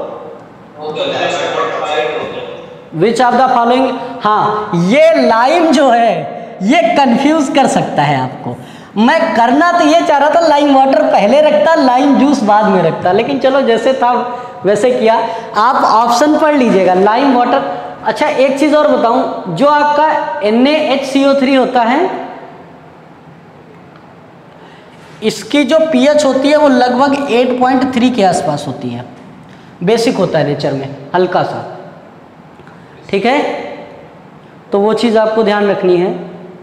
विच ऑफ द फॉलोइंग। हाँ, ये लाइम जो है ये कंफ्यूज कर सकता है आपको। मैं करना तो ये चाह रहा था लाइम वाटर पहले रखता, लाइम जूस बाद में रखता, लेकिन चलो जैसे था वैसे किया। आप ऑप्शन पढ़ लीजिएगा, लाइम वाटर। अच्छा, एक चीज़ और बताऊं, जो आपका NaHCO3 होता है, इसकी जो pH होती है वो लगभग 8.3 के आसपास होती है। बेसिक होता है नेचर में, हल्का सा, ठीक है। तो वो चीज़ आपको ध्यान रखनी है।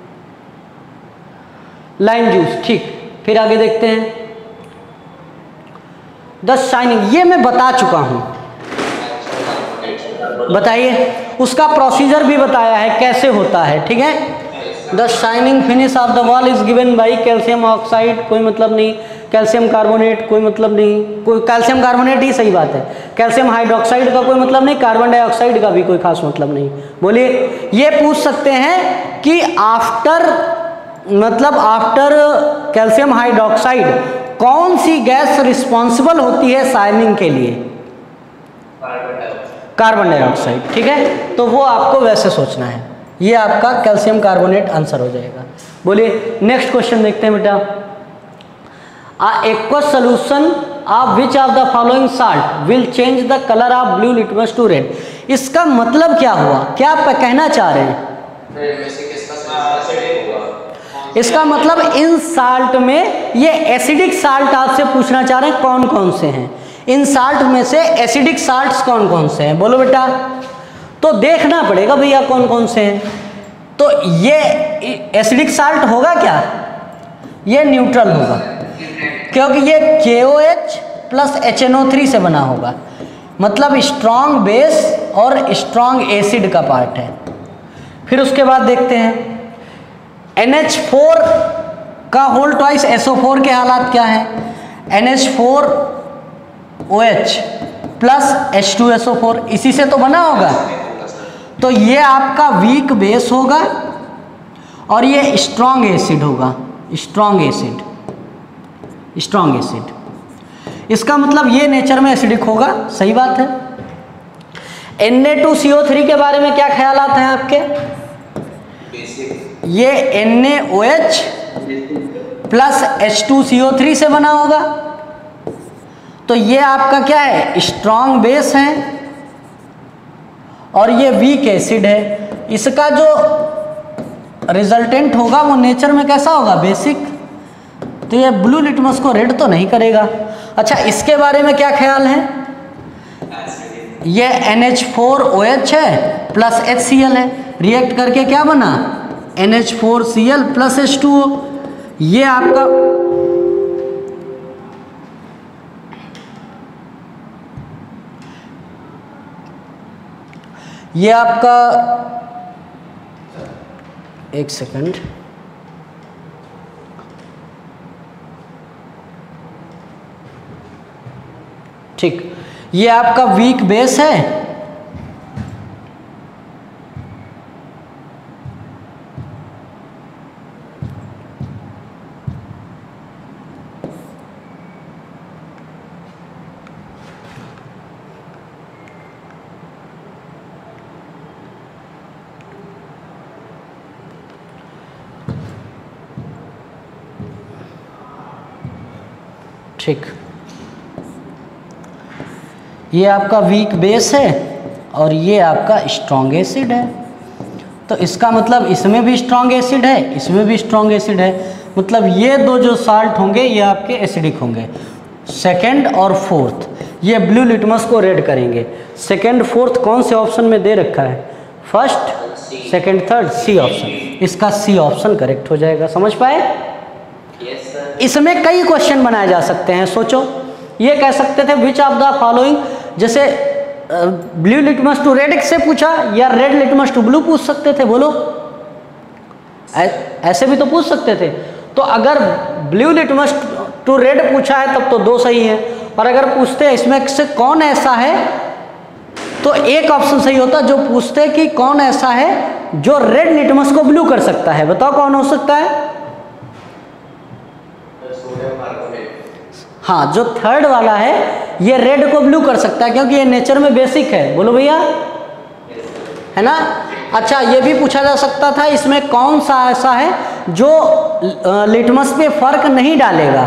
लाइम जूस, ठीक। फिर आगे देखते हैं। द शाइनिंग, ये मैं बता चुका हूँ, बताइए। उसका प्रोसीजर भी बताया है कैसे होता है, ठीक है। The shining finish of the wall is given by calcium oxide, कोई मतलब नहीं। कैल्शियम कार्बोनेट, कोई मतलब नहीं। कोई कैल्शियम कार्बोनेट ही सही बात है। कैल्शियम हाइड्रोक्साइड का कोई मतलब नहीं, कार्बन डाइऑक्साइड का भी कोई खास मतलब नहीं। बोलिए। ये पूछ सकते हैं कि आफ्टर कैल्शियम हाइड्रोक्साइड कौन सी गैस रिस्पॉन्सिबल होती है शाइनिंग के लिए? कार्बन डाइऑक्साइड, ठीक है। तो वो आपको वैसे सोचना है। ये आपका कैल्शियम कार्बोनेट आंसर हो जाएगा। बोलिए। नेक्स्ट क्वेश्चन देखते हैं बेटा। Aqueous solution of which of the following salt will change the colour of blue litmus to red? इसका मतलब क्या हुआ? क्या आप कहना चाह रहे हैं? इसका मतलब इन साल्ट में, ये एसिडिक साल्ट आपसे पूछना चाह रहे हैं कौन कौन से हैं। इन साल्ट में से एसिडिक साल्ट्स कौन कौन से हैं? बोलो बेटा। तो देखना पड़ेगा भैया कौन कौन से हैं। तो ये एसिडिक साल्ट होगा क्या? ये न्यूट्रल होगा, क्योंकि ये KOH प्लस HNO3 से बना होगा, मतलब स्ट्रॉन्ग बेस और स्ट्रॉन्ग एसिड का पार्ट है। फिर उसके बाद देखते हैं NH4 का होल ट्वाइस SO4 के हालात क्या हैं? NH4OH प्लस H2SO4, इसी से तो बना होगा। तो ये आपका वीक बेस होगा और ये स्ट्रॉन्ग एसिड होगा, स्ट्रॉन्ग एसिड। इसका मतलब ये नेचर में एसिडिक होगा, सही बात है। Na2CO3 के बारे में क्या ख्यालात हैं आपके? ये NaOH प्लस H2CO3 से बना होगा। तो ये आपका क्या है? स्ट्रॉन्ग बेस है और ये वीक एसिड है। इसका जो रिजल्टेंट होगा वो नेचर में कैसा होगा? बेसिक। तो ये ब्लू लिटमस को रेड तो नहीं करेगा। अच्छा, इसके बारे में क्या ख्याल है? ये NH4OH है प्लस HCl है, रिएक्ट करके क्या बना? NH4Cl plus H2O। ये आपका एक सेकंड, ठीक। ये आपका वीक बेस है ठीक, ये आपका वीक बेस है और ये आपका स्ट्रॉन्ग एसिड है। तो इसका मतलब इसमें भी स्ट्रॉन्ग एसिड है, इसमें भी स्ट्रॉन्ग एसिड है, मतलब ये दो जो साल्ट होंगे ये आपके एसिडिक होंगे। सेकंड और फोर्थ, ये ब्लू लिटमस को रेड करेंगे। सेकंड फोर्थ कौन से ऑप्शन में दे रखा है? First, second, third, C option. इसका सी ऑप्शन करेक्ट हो जाएगा। समझ पाए? Yes sir. इसमें कई क्वेश्चन बनाए जा सकते हैं। सोचो, ये कह सकते थे विच ऑफ द फॉलोइंग, जैसे ब्लू लिटमस टू रेड से पूछा या रेड लिटमस टू ब्लू पूछ सकते थे, बोलो, ऐसे भी तो पूछ सकते थे। तो अगर ब्लू लिटमस टू रेड पूछा है तब तो दो सही है, और अगर पूछते हैं इसमें से कौन ऐसा है तो एक ऑप्शन सही होता। जो पूछते कि कौन ऐसा है जो रेड लिटमस को ब्लू कर सकता है, बताओ कौन हो सकता है? Sodium carbonate. हाँ, जो थर्ड वाला है ये रेड को ब्लू कर सकता है क्योंकि ये नेचर में बेसिक है। बोलो भैया, है ना? अच्छा, ये भी पूछा जा सकता था इसमें कौन सा ऐसा है जो लिटमस पे फर्क नहीं डालेगा।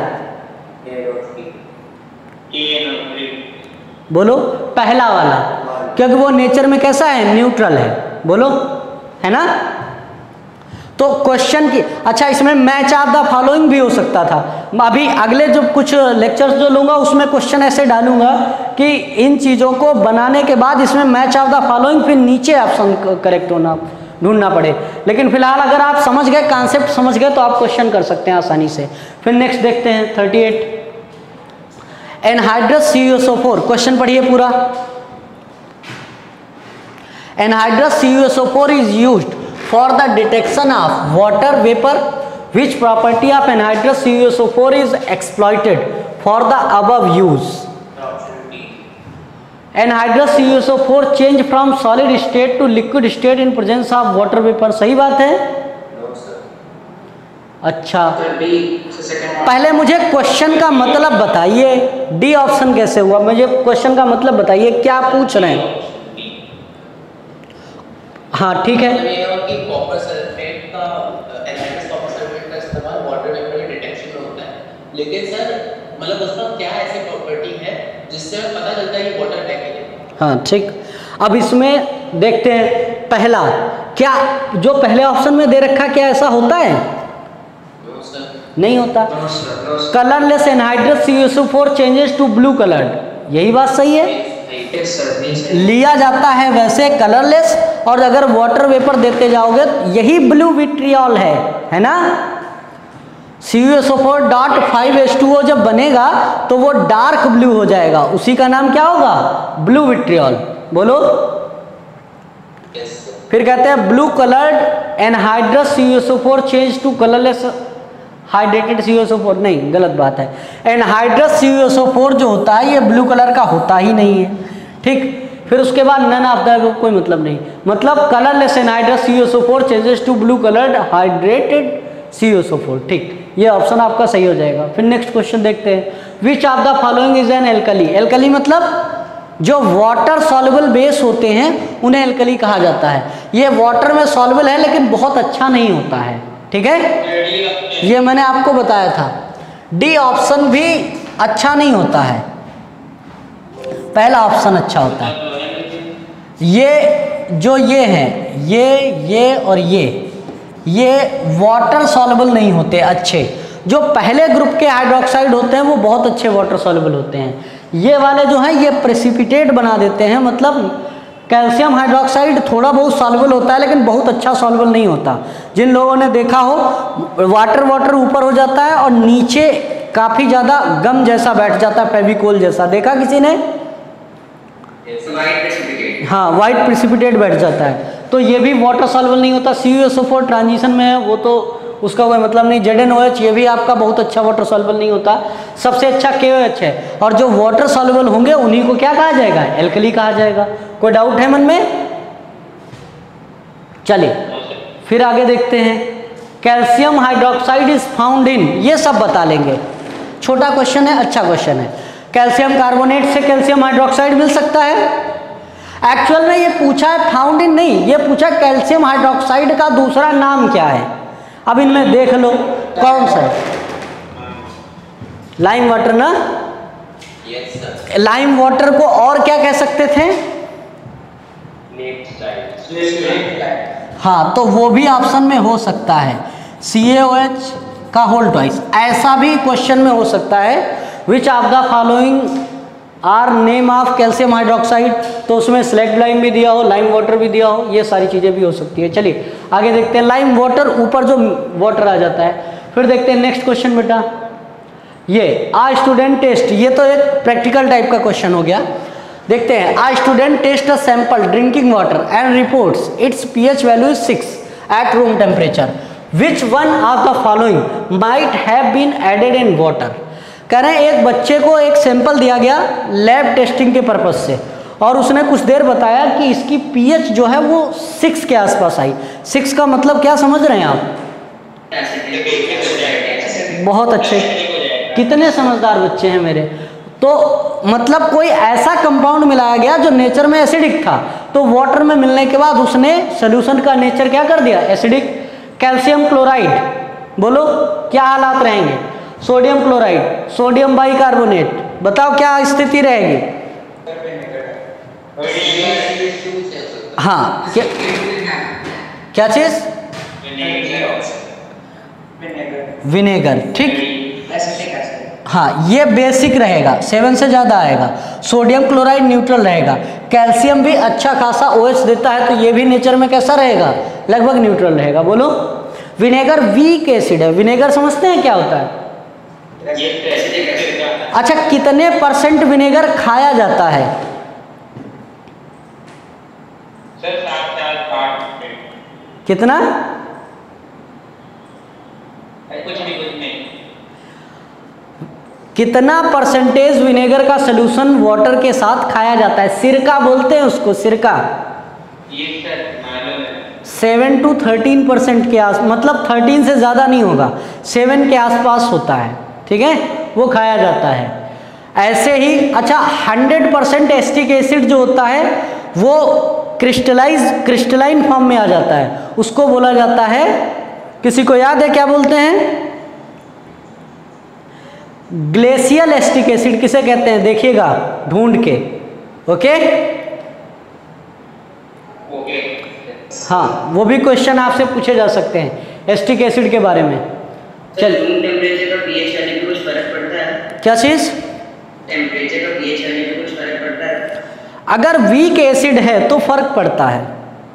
बोलो, पहला वाला, क्योंकि वो नेचर में कैसा है? न्यूट्रल है। बोलो, है ना? तो क्वेश्चन की, अच्छा, इसमें मैच ऑफ द फॉलोइंग भी हो सकता था। अभी अगले जो कुछ लेक्चर्स जो लूँगा उसमें क्वेश्चन ऐसे डालूंगा कि इन चीज़ों को बनाने के बाद इसमें मैच ऑफ द फॉलोइंग, फिर नीचे ऑप्शन करेक्ट होना ढूंढना पड़े। लेकिन फिलहाल अगर आप समझ गए, कॉन्सेप्ट समझ गए, तो आप क्वेश्चन कर सकते हैं आसानी से। फिर नेक्स्ट देखते हैं 38, एनहाइड्रस CuSO4। क्वेश्चन पढ़िए पूरा। Anhydrous CuSO4 is used for the detection of water vapor. Which property of anhydrous CuSO4 is exploited for the above use? Anhydrous CuSO4 change from solid state to liquid state in presence of water vapor. सही बात है? अच्छा, पहले मुझे question का मतलब बताइए। D option कैसे हुआ? मुझे क्वेश्चन का मतलब बताइए, क्या पूछ रहे हैं? हाँ, ठीक है। कि कॉपर सल्फेट का, एनहाइड्रस कॉपर सल्फेट का इस्तेमाल वाटर वेपर के डिटेक्शन में होता है, लेकिन सर मतलब उसका क्या ऐसी प्रॉपर्टी है जिससे पता चलता है कि वाटर टैग है? हाँ, ठीक। अब इसमें देखते हैं पहला, क्या जो पहले ऑप्शन में दे रखा, क्या ऐसा होता है? नहीं होता। Colourless anhydrous CuSO4 changes to blue coloured, यही बात सही है। लिया जाता है वैसे कलरलेस, और अगर वाटर वेपर देते जाओगे तो यही ब्लू विट्रियॉल है ना? CuSO4.5H2O जब बनेगा तो वो डार्क ब्लू हो जाएगा, उसी का नाम क्या होगा? Blue vitriol. बोलो। फिर कहते हैं blue coloured anhydrous CuSO4 change to colourless hydrated CuSO4। नहीं, गलत बात है। एनहाइड्रस CuSO4 जो होता है ये ब्लू कलर का होता ही नहीं है, ठीक। फिर उसके बाद नन ऑफ द कोई मतलब नहीं, मतलब colourless anhydrous CuSO4 changes to blue coloured hydrated CuSO4, ठीक। ये ऑप्शन आपका सही हो जाएगा। फिर नेक्स्ट क्वेश्चन देखते हैं, which of the following is an alkali. Alkali मतलब जो वाटर सॉल्युबल बेस होते हैं उन्हें एल्कली कहा जाता है। ये वाटर में सॉल्युबल है लेकिन बहुत अच्छा नहीं होता है, ठीक है, ये मैंने आपको बताया था। डी ऑप्शन भी अच्छा नहीं होता है, पहला ऑप्शन अच्छा होता है। ये जो ये है, ये और ये वाटर सॉल्युबल नहीं होते अच्छे। जो पहले ग्रुप के हाइड्रोक्साइड होते हैं वो बहुत अच्छे वाटर सॉल्युबल होते हैं। ये वाले जो हैं ये प्रेसिपिटेट बना देते हैं, मतलब कैल्शियम हाइड्रोक्साइड थोड़ा बहुत सॉल्युबल होता है लेकिन बहुत अच्छा सॉल्युबल नहीं होता। जिन लोगों ने देखा हो, वाटर ऊपर हो जाता है और नीचे काफ़ी ज़्यादा गम जैसा बैठ जाता है, फेविकोल जैसा, देखा किसी ने? हाँ, वाइट प्रेसिपिटेट बैठ जाता है, तो ये भी वाटर सॉल्युबल नहीं होता। CuSO4 ट्रांजिशन में है वो तो उसका कोई मतलब नहीं। ZnOH ये भी आपका बहुत अच्छा वाटर सॉल्युबल नहीं होता। सबसे अच्छा KOH है, और जो वाटर सॉल्युबल होंगे उन्हीं को क्या कहा जाएगा? एल्कली कहा जाएगा। कोई डाउट है मन में? चलिए फिर आगे देखते हैं। Calcium hydroxide is found in, ये सब बता लेंगे। छोटा क्वेश्चन है, अच्छा क्वेश्चन है। कैल्शियम कार्बोनेट से कैल्शियम हाइड्रोक्साइड मिल सकता है? एक्चुअल में ये पूछा है फाउंड इन नहीं, ये पूछा कैल्शियम हाइड्रोक्साइड का दूसरा नाम क्या है। अब इनमें देख लो कौन सा है, लाइम वाटर ना, यस सर। लाइम वाटर को और क्या कह सकते थे? हाँ, तो वो भी ऑप्शन में हो सकता है, CaOH का होल ट्वाइस। ऐसा भी क्वेश्चन में हो सकता है, which of the following are name of calcium hydroxide, तो उसमें स्लैक्ड लाइम भी दिया हो, लाइम वाटर भी दिया हो, ये सारी चीज़ें भी हो सकती है। चलिए आगे देखते हैं, लाइम वाटर ऊपर जो वाटर आ जाता है। फिर देखते हैं नेक्स्ट क्वेश्चन बेटा, ये आ स्टूडेंट टेस्ट, ये तो एक प्रैक्टिकल टाइप का क्वेश्चन हो गया। देखते हैं, a student test a sample drinking water and reports its pH value is 6 at room temperature, which one of the following might have been added in water. कह रहे हैं एक बच्चे को एक सैंपल दिया गया लैब टेस्टिंग के पर्पज से, और उसने कुछ देर बताया कि इसकी pH जो है वो 6 के आसपास आई। 6 का मतलब क्या समझ रहे हैं आप? बहुत अच्छे, कितने समझदार बच्चे हैं मेरे। तो मतलब कोई ऐसा कंपाउंड मिलाया गया जो नेचर में एसिडिक था, तो वाटर में मिलने के बाद उसने सोल्यूशन का नेचर क्या कर दिया? एसिडिक। कैल्शियम क्लोराइड, बोलो क्या हालात रहेंगे? सोडियम क्लोराइड, सोडियम बाइकार्बोनेट, बताओ क्या स्थिति रहेगी? हाँ, क्या चीज? विनेगर, ठीक। हाँ, ये बेसिक रहेगा, 7 से ज़्यादा आएगा। सोडियम क्लोराइड न्यूट्रल रहेगा। कैल्शियम भी अच्छा खासा OH देता है, तो ये भी नेचर में कैसा रहेगा? लगभग न्यूट्रल रहेगा। बोलो, विनेगर वीक एसिड है। विनेगर समझते हैं क्या होता है? अच्छा, कितने % विनेगर खाया जाता है? कितना? कितना % विनेगर का सोल्यूशन वाटर के साथ खाया जाता है? सिरका बोलते हैं उसको, सिरका। 7 to 13% के आस, मतलब 13 से ज़्यादा नहीं होगा, 7 के आसपास होता है, ठीक है, वो खाया जाता है। ऐसे ही अच्छा 100% एसिटिक एसिड जो होता है वो क्रिस्टलाइन फॉर्म में आ जाता है, उसको बोला जाता है, किसी को याद है क्या बोलते हैं? ग्लेशियल एसिटिक एसिड किसे कहते हैं? देखिएगा ढूंढ के। ओके, हाँ, वो भी क्वेश्चन आपसे पूछे जा सकते हैं एसिटिक एसिड के बारे में। चल, टेम्परेचर का pH वैल्यू में कुछ फर्क पड़ता है? क्या चीज? टेम्परेचर का pH वैल्यू में कुछ फर्क पड़ता है? अगर वीक एसिड है तो फर्क पड़ता है,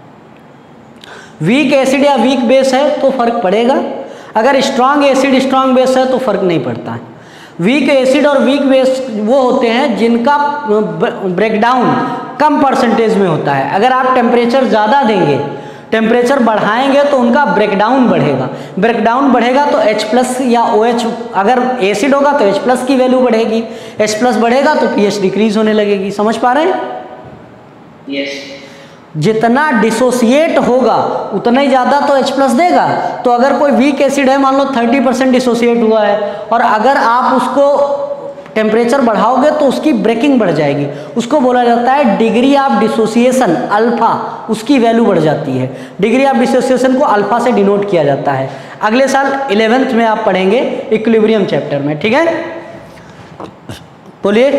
वीक एसिड या वीक बेस है तो फर्क पड़ेगा। अगर स्ट्रांग एसिड स्ट्रांग बेस है तो फर्क नहीं पड़ता है। वीक एसिड और वीक बेस वो होते हैं जिनका ब्रेकडाउन कम % में होता है। अगर आप टेम्परेचर ज़्यादा देंगे, टेम्परेचर बढ़ाएंगे तो उनका ब्रेकडाउन बढ़ेगा। ब्रेकडाउन बढ़ेगा तो H+ या OH, अगर एसिड होगा तो H+ की वैल्यू बढ़ेगी, H+ बढ़ेगा तो pH डिक्रीज होने लगेगी। समझ पा रहे हैं? यस। जितना डिसोसिएट होगा उतना ही ज़्यादा तो H+ देगा। तो अगर कोई वीक एसिड है, मान लो 30% डिसोसिएट हुआ है, और अगर आप उसको टेम्परेचर बढ़ाओगे तो उसकी ब्रेकिंग बढ़ जाएगी, उसको बोला जाता है डिग्री ऑफ डिसोसिएशन अल्फा, उसकी वैल्यू बढ़ जाती है। डिग्री ऑफ डिसोसिएशन को अल्फा से डिनोट किया जाता है। अगले साल 11th में आप पढ़ेंगे इक्विलिब्रियम चैप्टर में, ठीक है। बोलिए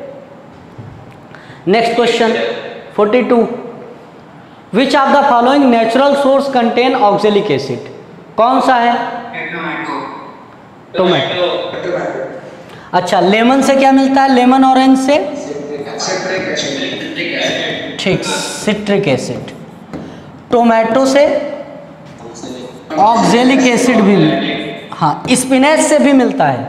next question 42, which of the following natural source contain oxalic acid? कौन सा है? टोमेटो। अच्छा, लेमन से क्या मिलता है? लेमन ऑरेंज से ठीक, सिट्रिक एसिड। टोमेटो से ऑक्जेलिक एसिड भी हाँ, स्पिनेच से भी मिलता है,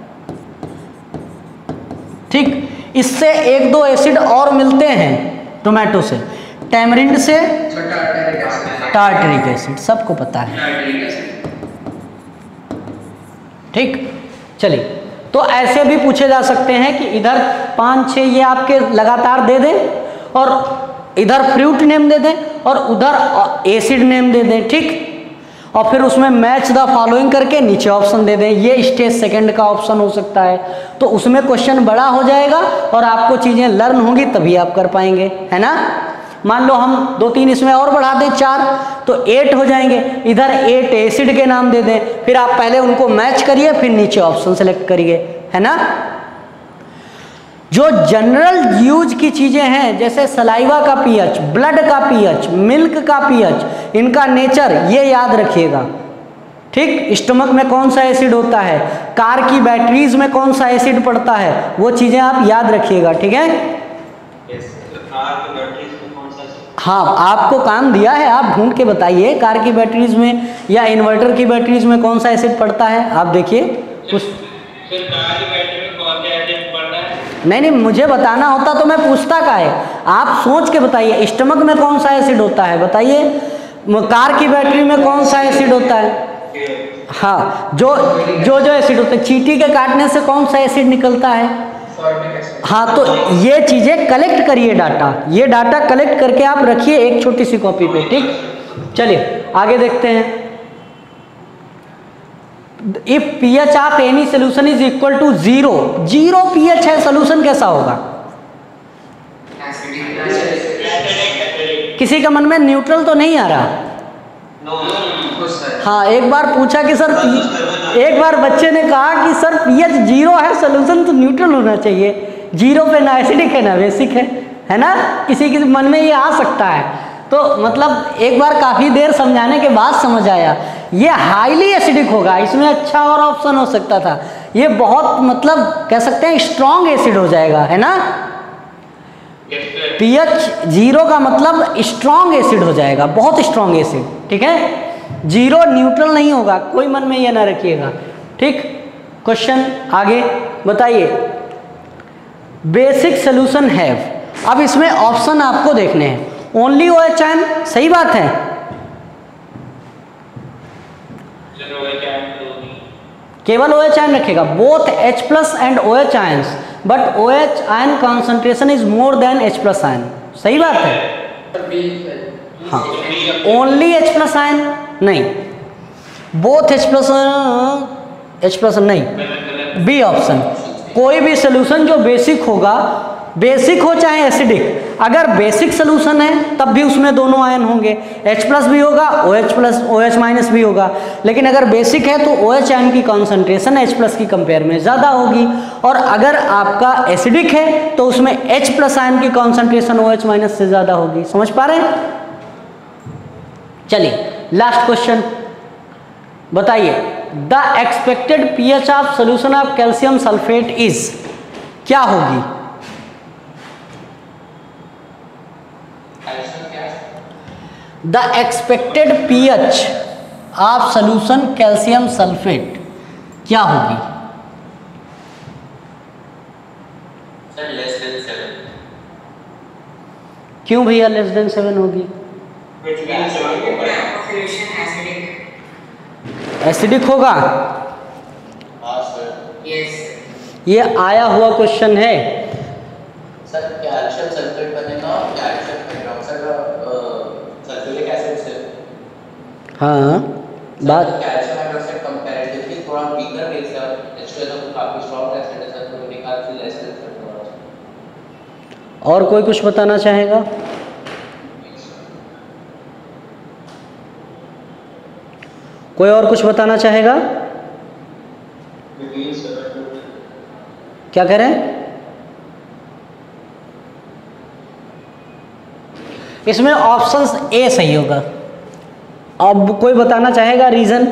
ठीक। इससे 1-2 एसिड और मिलते हैं टोमेटो से। टैमरिंड से टार्टरिक एसिड, सबको पता है, ठीक। चलिए, तो ऐसे भी पूछे जा सकते हैं कि इधर 5-6 ये आपके लगातार दे दें और इधर फ्रूट नेम दे दें और उधर एसिड नेम दे दें, ठीक। और फिर उसमें मैच द फॉलोइंग करके नीचे ऑप्शन दे दें। ये स्टेज सेकंड का ऑप्शन हो सकता है, तो उसमें क्वेश्चन बड़ा हो जाएगा और आपको चीज़ें लर्न होंगी तभी आप कर पाएंगे, है ना। मान लो हम 2-3 इसमें और बढ़ा दें, 4 तो 8 हो जाएंगे। इधर 8 एसिड के नाम दे दें, फिर आप पहले उनको मैच करिए फिर नीचे ऑप्शन सेलेक्ट करिए, है ना। जो जनरल यूज की चीजें हैं जैसे सलाइवा का पीएच, ब्लड का पीएच, मिल्क का पीएच, इनका नेचर ये याद रखिएगा, ठीक। स्टमक में कौन सा एसिड होता है, कार की बैटरीज में कौन सा एसिड पड़ता है, वो चीजें आप याद रखिएगा, ठीक है। हाँ, आपको काम दिया है, आप ढूंढ के बताइए कार की बैटरीज में या इन्वर्टर की बैटरीज में कौन सा एसिड पड़ता है, आप देखिए कुछ। नहीं, मुझे बताना होता तो मैं पूछता का है, आप सोच के बताइए। स्टमक में कौन सा एसिड होता है बताइए, कार की बैटरी में कौन सा एसिड होता है। हाँ, जो एसिड होता है, चींटी के काटने से कौन सा एसिड निकलता है। हाँ, तो ये चीजें कलेक्ट करिए, डाटा, ये डाटा कलेक्ट करके आप रखिए एक छोटी सी कॉपी पे, ठीक। चलिए आगे देखते हैं। If pH of any solution is equal to 0, 0 pH है, सोल्यूशन कैसा होगा। किसी का मन में न्यूट्रल तो नहीं आ रहा। हाँ, एक बार पूछा कि सर, एक बार बच्चे ने कहा कि सर pH 0 है, सोल्यूशन तो न्यूट्रल होना चाहिए, 0 पे ना एसिडिक है ना बेसिक है ना। किसी के मन में ये आ सकता है, तो मतलब एक बार काफ़ी देर समझाने के बाद समझ आया ये हाईली एसिडिक होगा। इसमें अच्छा और ऑप्शन हो सकता था, ये बहुत मतलब कह सकते हैं स्ट्रॉन्ग एसिड हो जाएगा, है ना। pH 0 का मतलब स्ट्रॉन्ग एसिड हो जाएगा, बहुत स्ट्रॉन्ग एसिड, ठीक है। 0 न्यूट्रल नहीं होगा, कोई मन में ये ना रखिएगा, ठीक। क्वेश्चन आगे बताइए। बेसिक सोल्यूशन हैव, अब इसमें ऑप्शन आपको देखने हैं। ओनली OH आयन, सही बात है। केवल OH आयन रखेगा, both H+ and OH ions, but OH ion concentration is more than H+ ion, सही बात है। हाँ, ओनली H+ आयन नहीं, बोथ H+ नहीं, बी ऑप्शन। कोई भी सोल्यूशन जो बेसिक होगा, बेसिक हो चाहे एसिडिक, अगर बेसिक सोल्यूशन है तब भी उसमें दोनों आयन होंगे, H+ भी होगा, OH- भी होगा। लेकिन अगर बेसिक है तो OH आयन की कॉन्सेंट्रेशन H+ की कंपेयर में ज़्यादा होगी, और अगर आपका एसिडिक है तो उसमें H+ आयन की कॉन्सेंट्रेशन OH- से ज़्यादा होगी। समझ पा रहे हैं। चलिए लास्ट क्वेश्चन बताइए। The expected pH of solution of calcium sulphate is, क्या होगी। The expected pH of solution calcium sulphate क्या होगी। क्यों भैया <7 होगी। एसिडिक होगा। ये आया हुआ क्वेश्चन है। सर कैल्शियम सल्फेट बनेगा कैल्शियम हाइड्रोक्साइड सल्फ्यूरिक एसिड से। हाँ, बात कैल्शियम हाइड्रोक्साइड कंपैरेटिवली थोड़ा वीकर बेस है, H2 तो काफी स्ट्रांग एसिड है सर, तो मेरे ख्याल से लेस सल्फेट होगा। और कोई कुछ बताना चाहेगा। कोई और कुछ बताना चाहेगा। क्या कह रहे हैं। इसमें ऑप्शंस ए सही होगा। अब कोई बताना चाहेगा रीजन।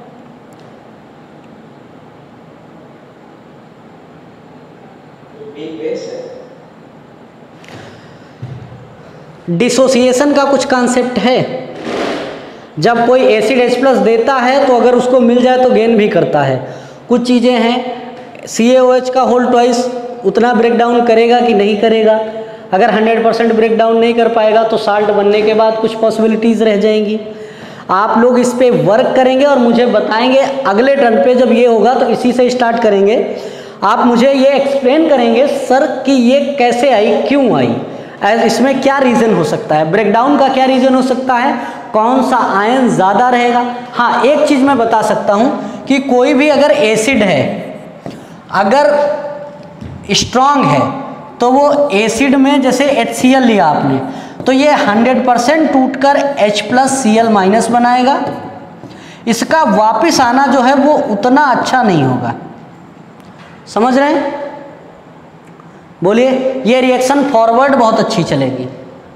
डिसोसिएशन का कुछ कॉन्सेप्ट है। जब कोई एसिड H+ देता है तो अगर उसको मिल जाए तो गेन भी करता है। कुछ चीज़ें हैं, CaOH का होल ट्वाइस उतना ब्रेक डाउन करेगा कि नहीं करेगा। अगर 100% ब्रेक डाउन नहीं कर पाएगा तो साल्ट बनने के बाद कुछ पॉसिबिलिटीज़ रह जाएंगी। आप लोग इस पे वर्क करेंगे और मुझे बताएंगे अगले टर्न पे जब ये होगा तो इसी से स्टार्ट करेंगे। आप मुझे ये एक्सप्लेन करेंगे सर कि ये कैसे आई, क्यों आई, इसमें क्या रीज़न हो सकता है, ब्रेकडाउन का क्या रीज़न हो सकता है, कौन सा आयन ज़्यादा रहेगा। हाँ, एक चीज़ मैं बता सकता हूँ कि कोई भी अगर एसिड है, अगर स्ट्रॉन्ग है तो वो एसिड में जैसे HCl लिया आपने तो ये 100% टूटकर H+Cl- बनाएगा। इसका वापस आना जो है वो उतना अच्छा नहीं होगा। समझ रहे हैं? बोलिए। ये रिएक्शन फॉरवर्ड बहुत अच्छी चलेगी।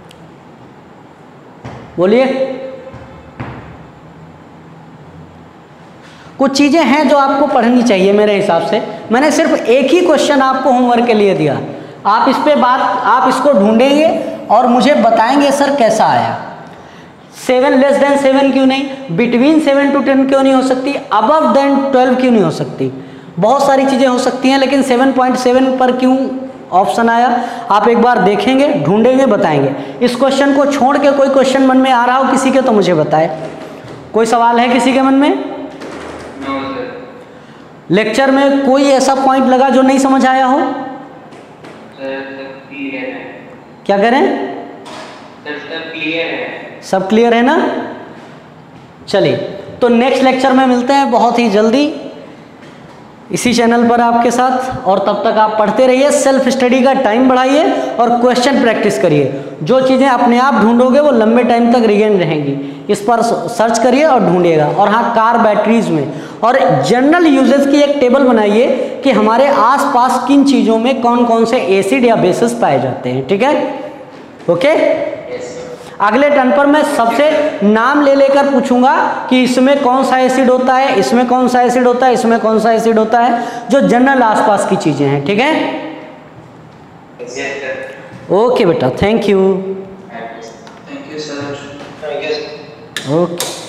बोलिए। कुछ चीज़ें हैं जो आपको पढ़नी चाहिए मेरे हिसाब से। मैंने सिर्फ एक ही क्वेश्चन आपको होमवर्क के लिए दिया, आप इस पे आप इसको ढूंढेंगे और मुझे बताएंगे सर कैसा आया। 7 लेस देन 7 क्यों नहीं, बिटवीन 7 to 10 क्यों नहीं हो सकती, अबव देन 12 क्यों नहीं हो सकती, बहुत सारी चीज़ें हो सकती हैं, लेकिन 7.7 पर क्यों ऑप्शन आया, आप एक बार देखेंगे, ढूंढेंगे, बताएंगे। इस क्वेश्चन को छोड़ के कोई क्वेश्चन मन में आ रहा हो किसी के तो मुझे बताए। कोई सवाल है किसी के मन में? No sir. लेक्चर में कोई ऐसा पॉइंट लगा जो नहीं समझ आया हो? सर सब क्लियर है। क्या करें? सर सब क्लियर है। सब क्लियर है ना? चलिए, तो नेक्स्ट लेक्चर में मिलते हैं बहुत ही जल्दी इसी चैनल पर आपके साथ, और तब तक आप पढ़ते रहिए, सेल्फ स्टडी का टाइम बढ़ाइए और क्वेश्चन प्रैक्टिस करिए। जो चीज़ें अपने आप ढूंढोगे वो लंबे टाइम तक रिगेन रहेंगी। इस पर सर्च करिए और ढूंढिएगा। और हाँ, कार बैटरीज में और जनरल यूजेस की एक टेबल बनाइए कि हमारे आसपास किन चीज़ों में कौन कौन से एसिड या बेसिस पाए जाते हैं। ठीक है? ओके। अगले टर्न पर मैं सबसे नाम ले लेकर पूछूंगा कि इसमें कौन सा एसिड होता है, इसमें कौन सा एसिड होता है, इसमें कौन सा एसिड होता है, जो जनरल आसपास की चीजें हैं। ठीक है? ओके बेटा, thank you. Thank you sir. Okay.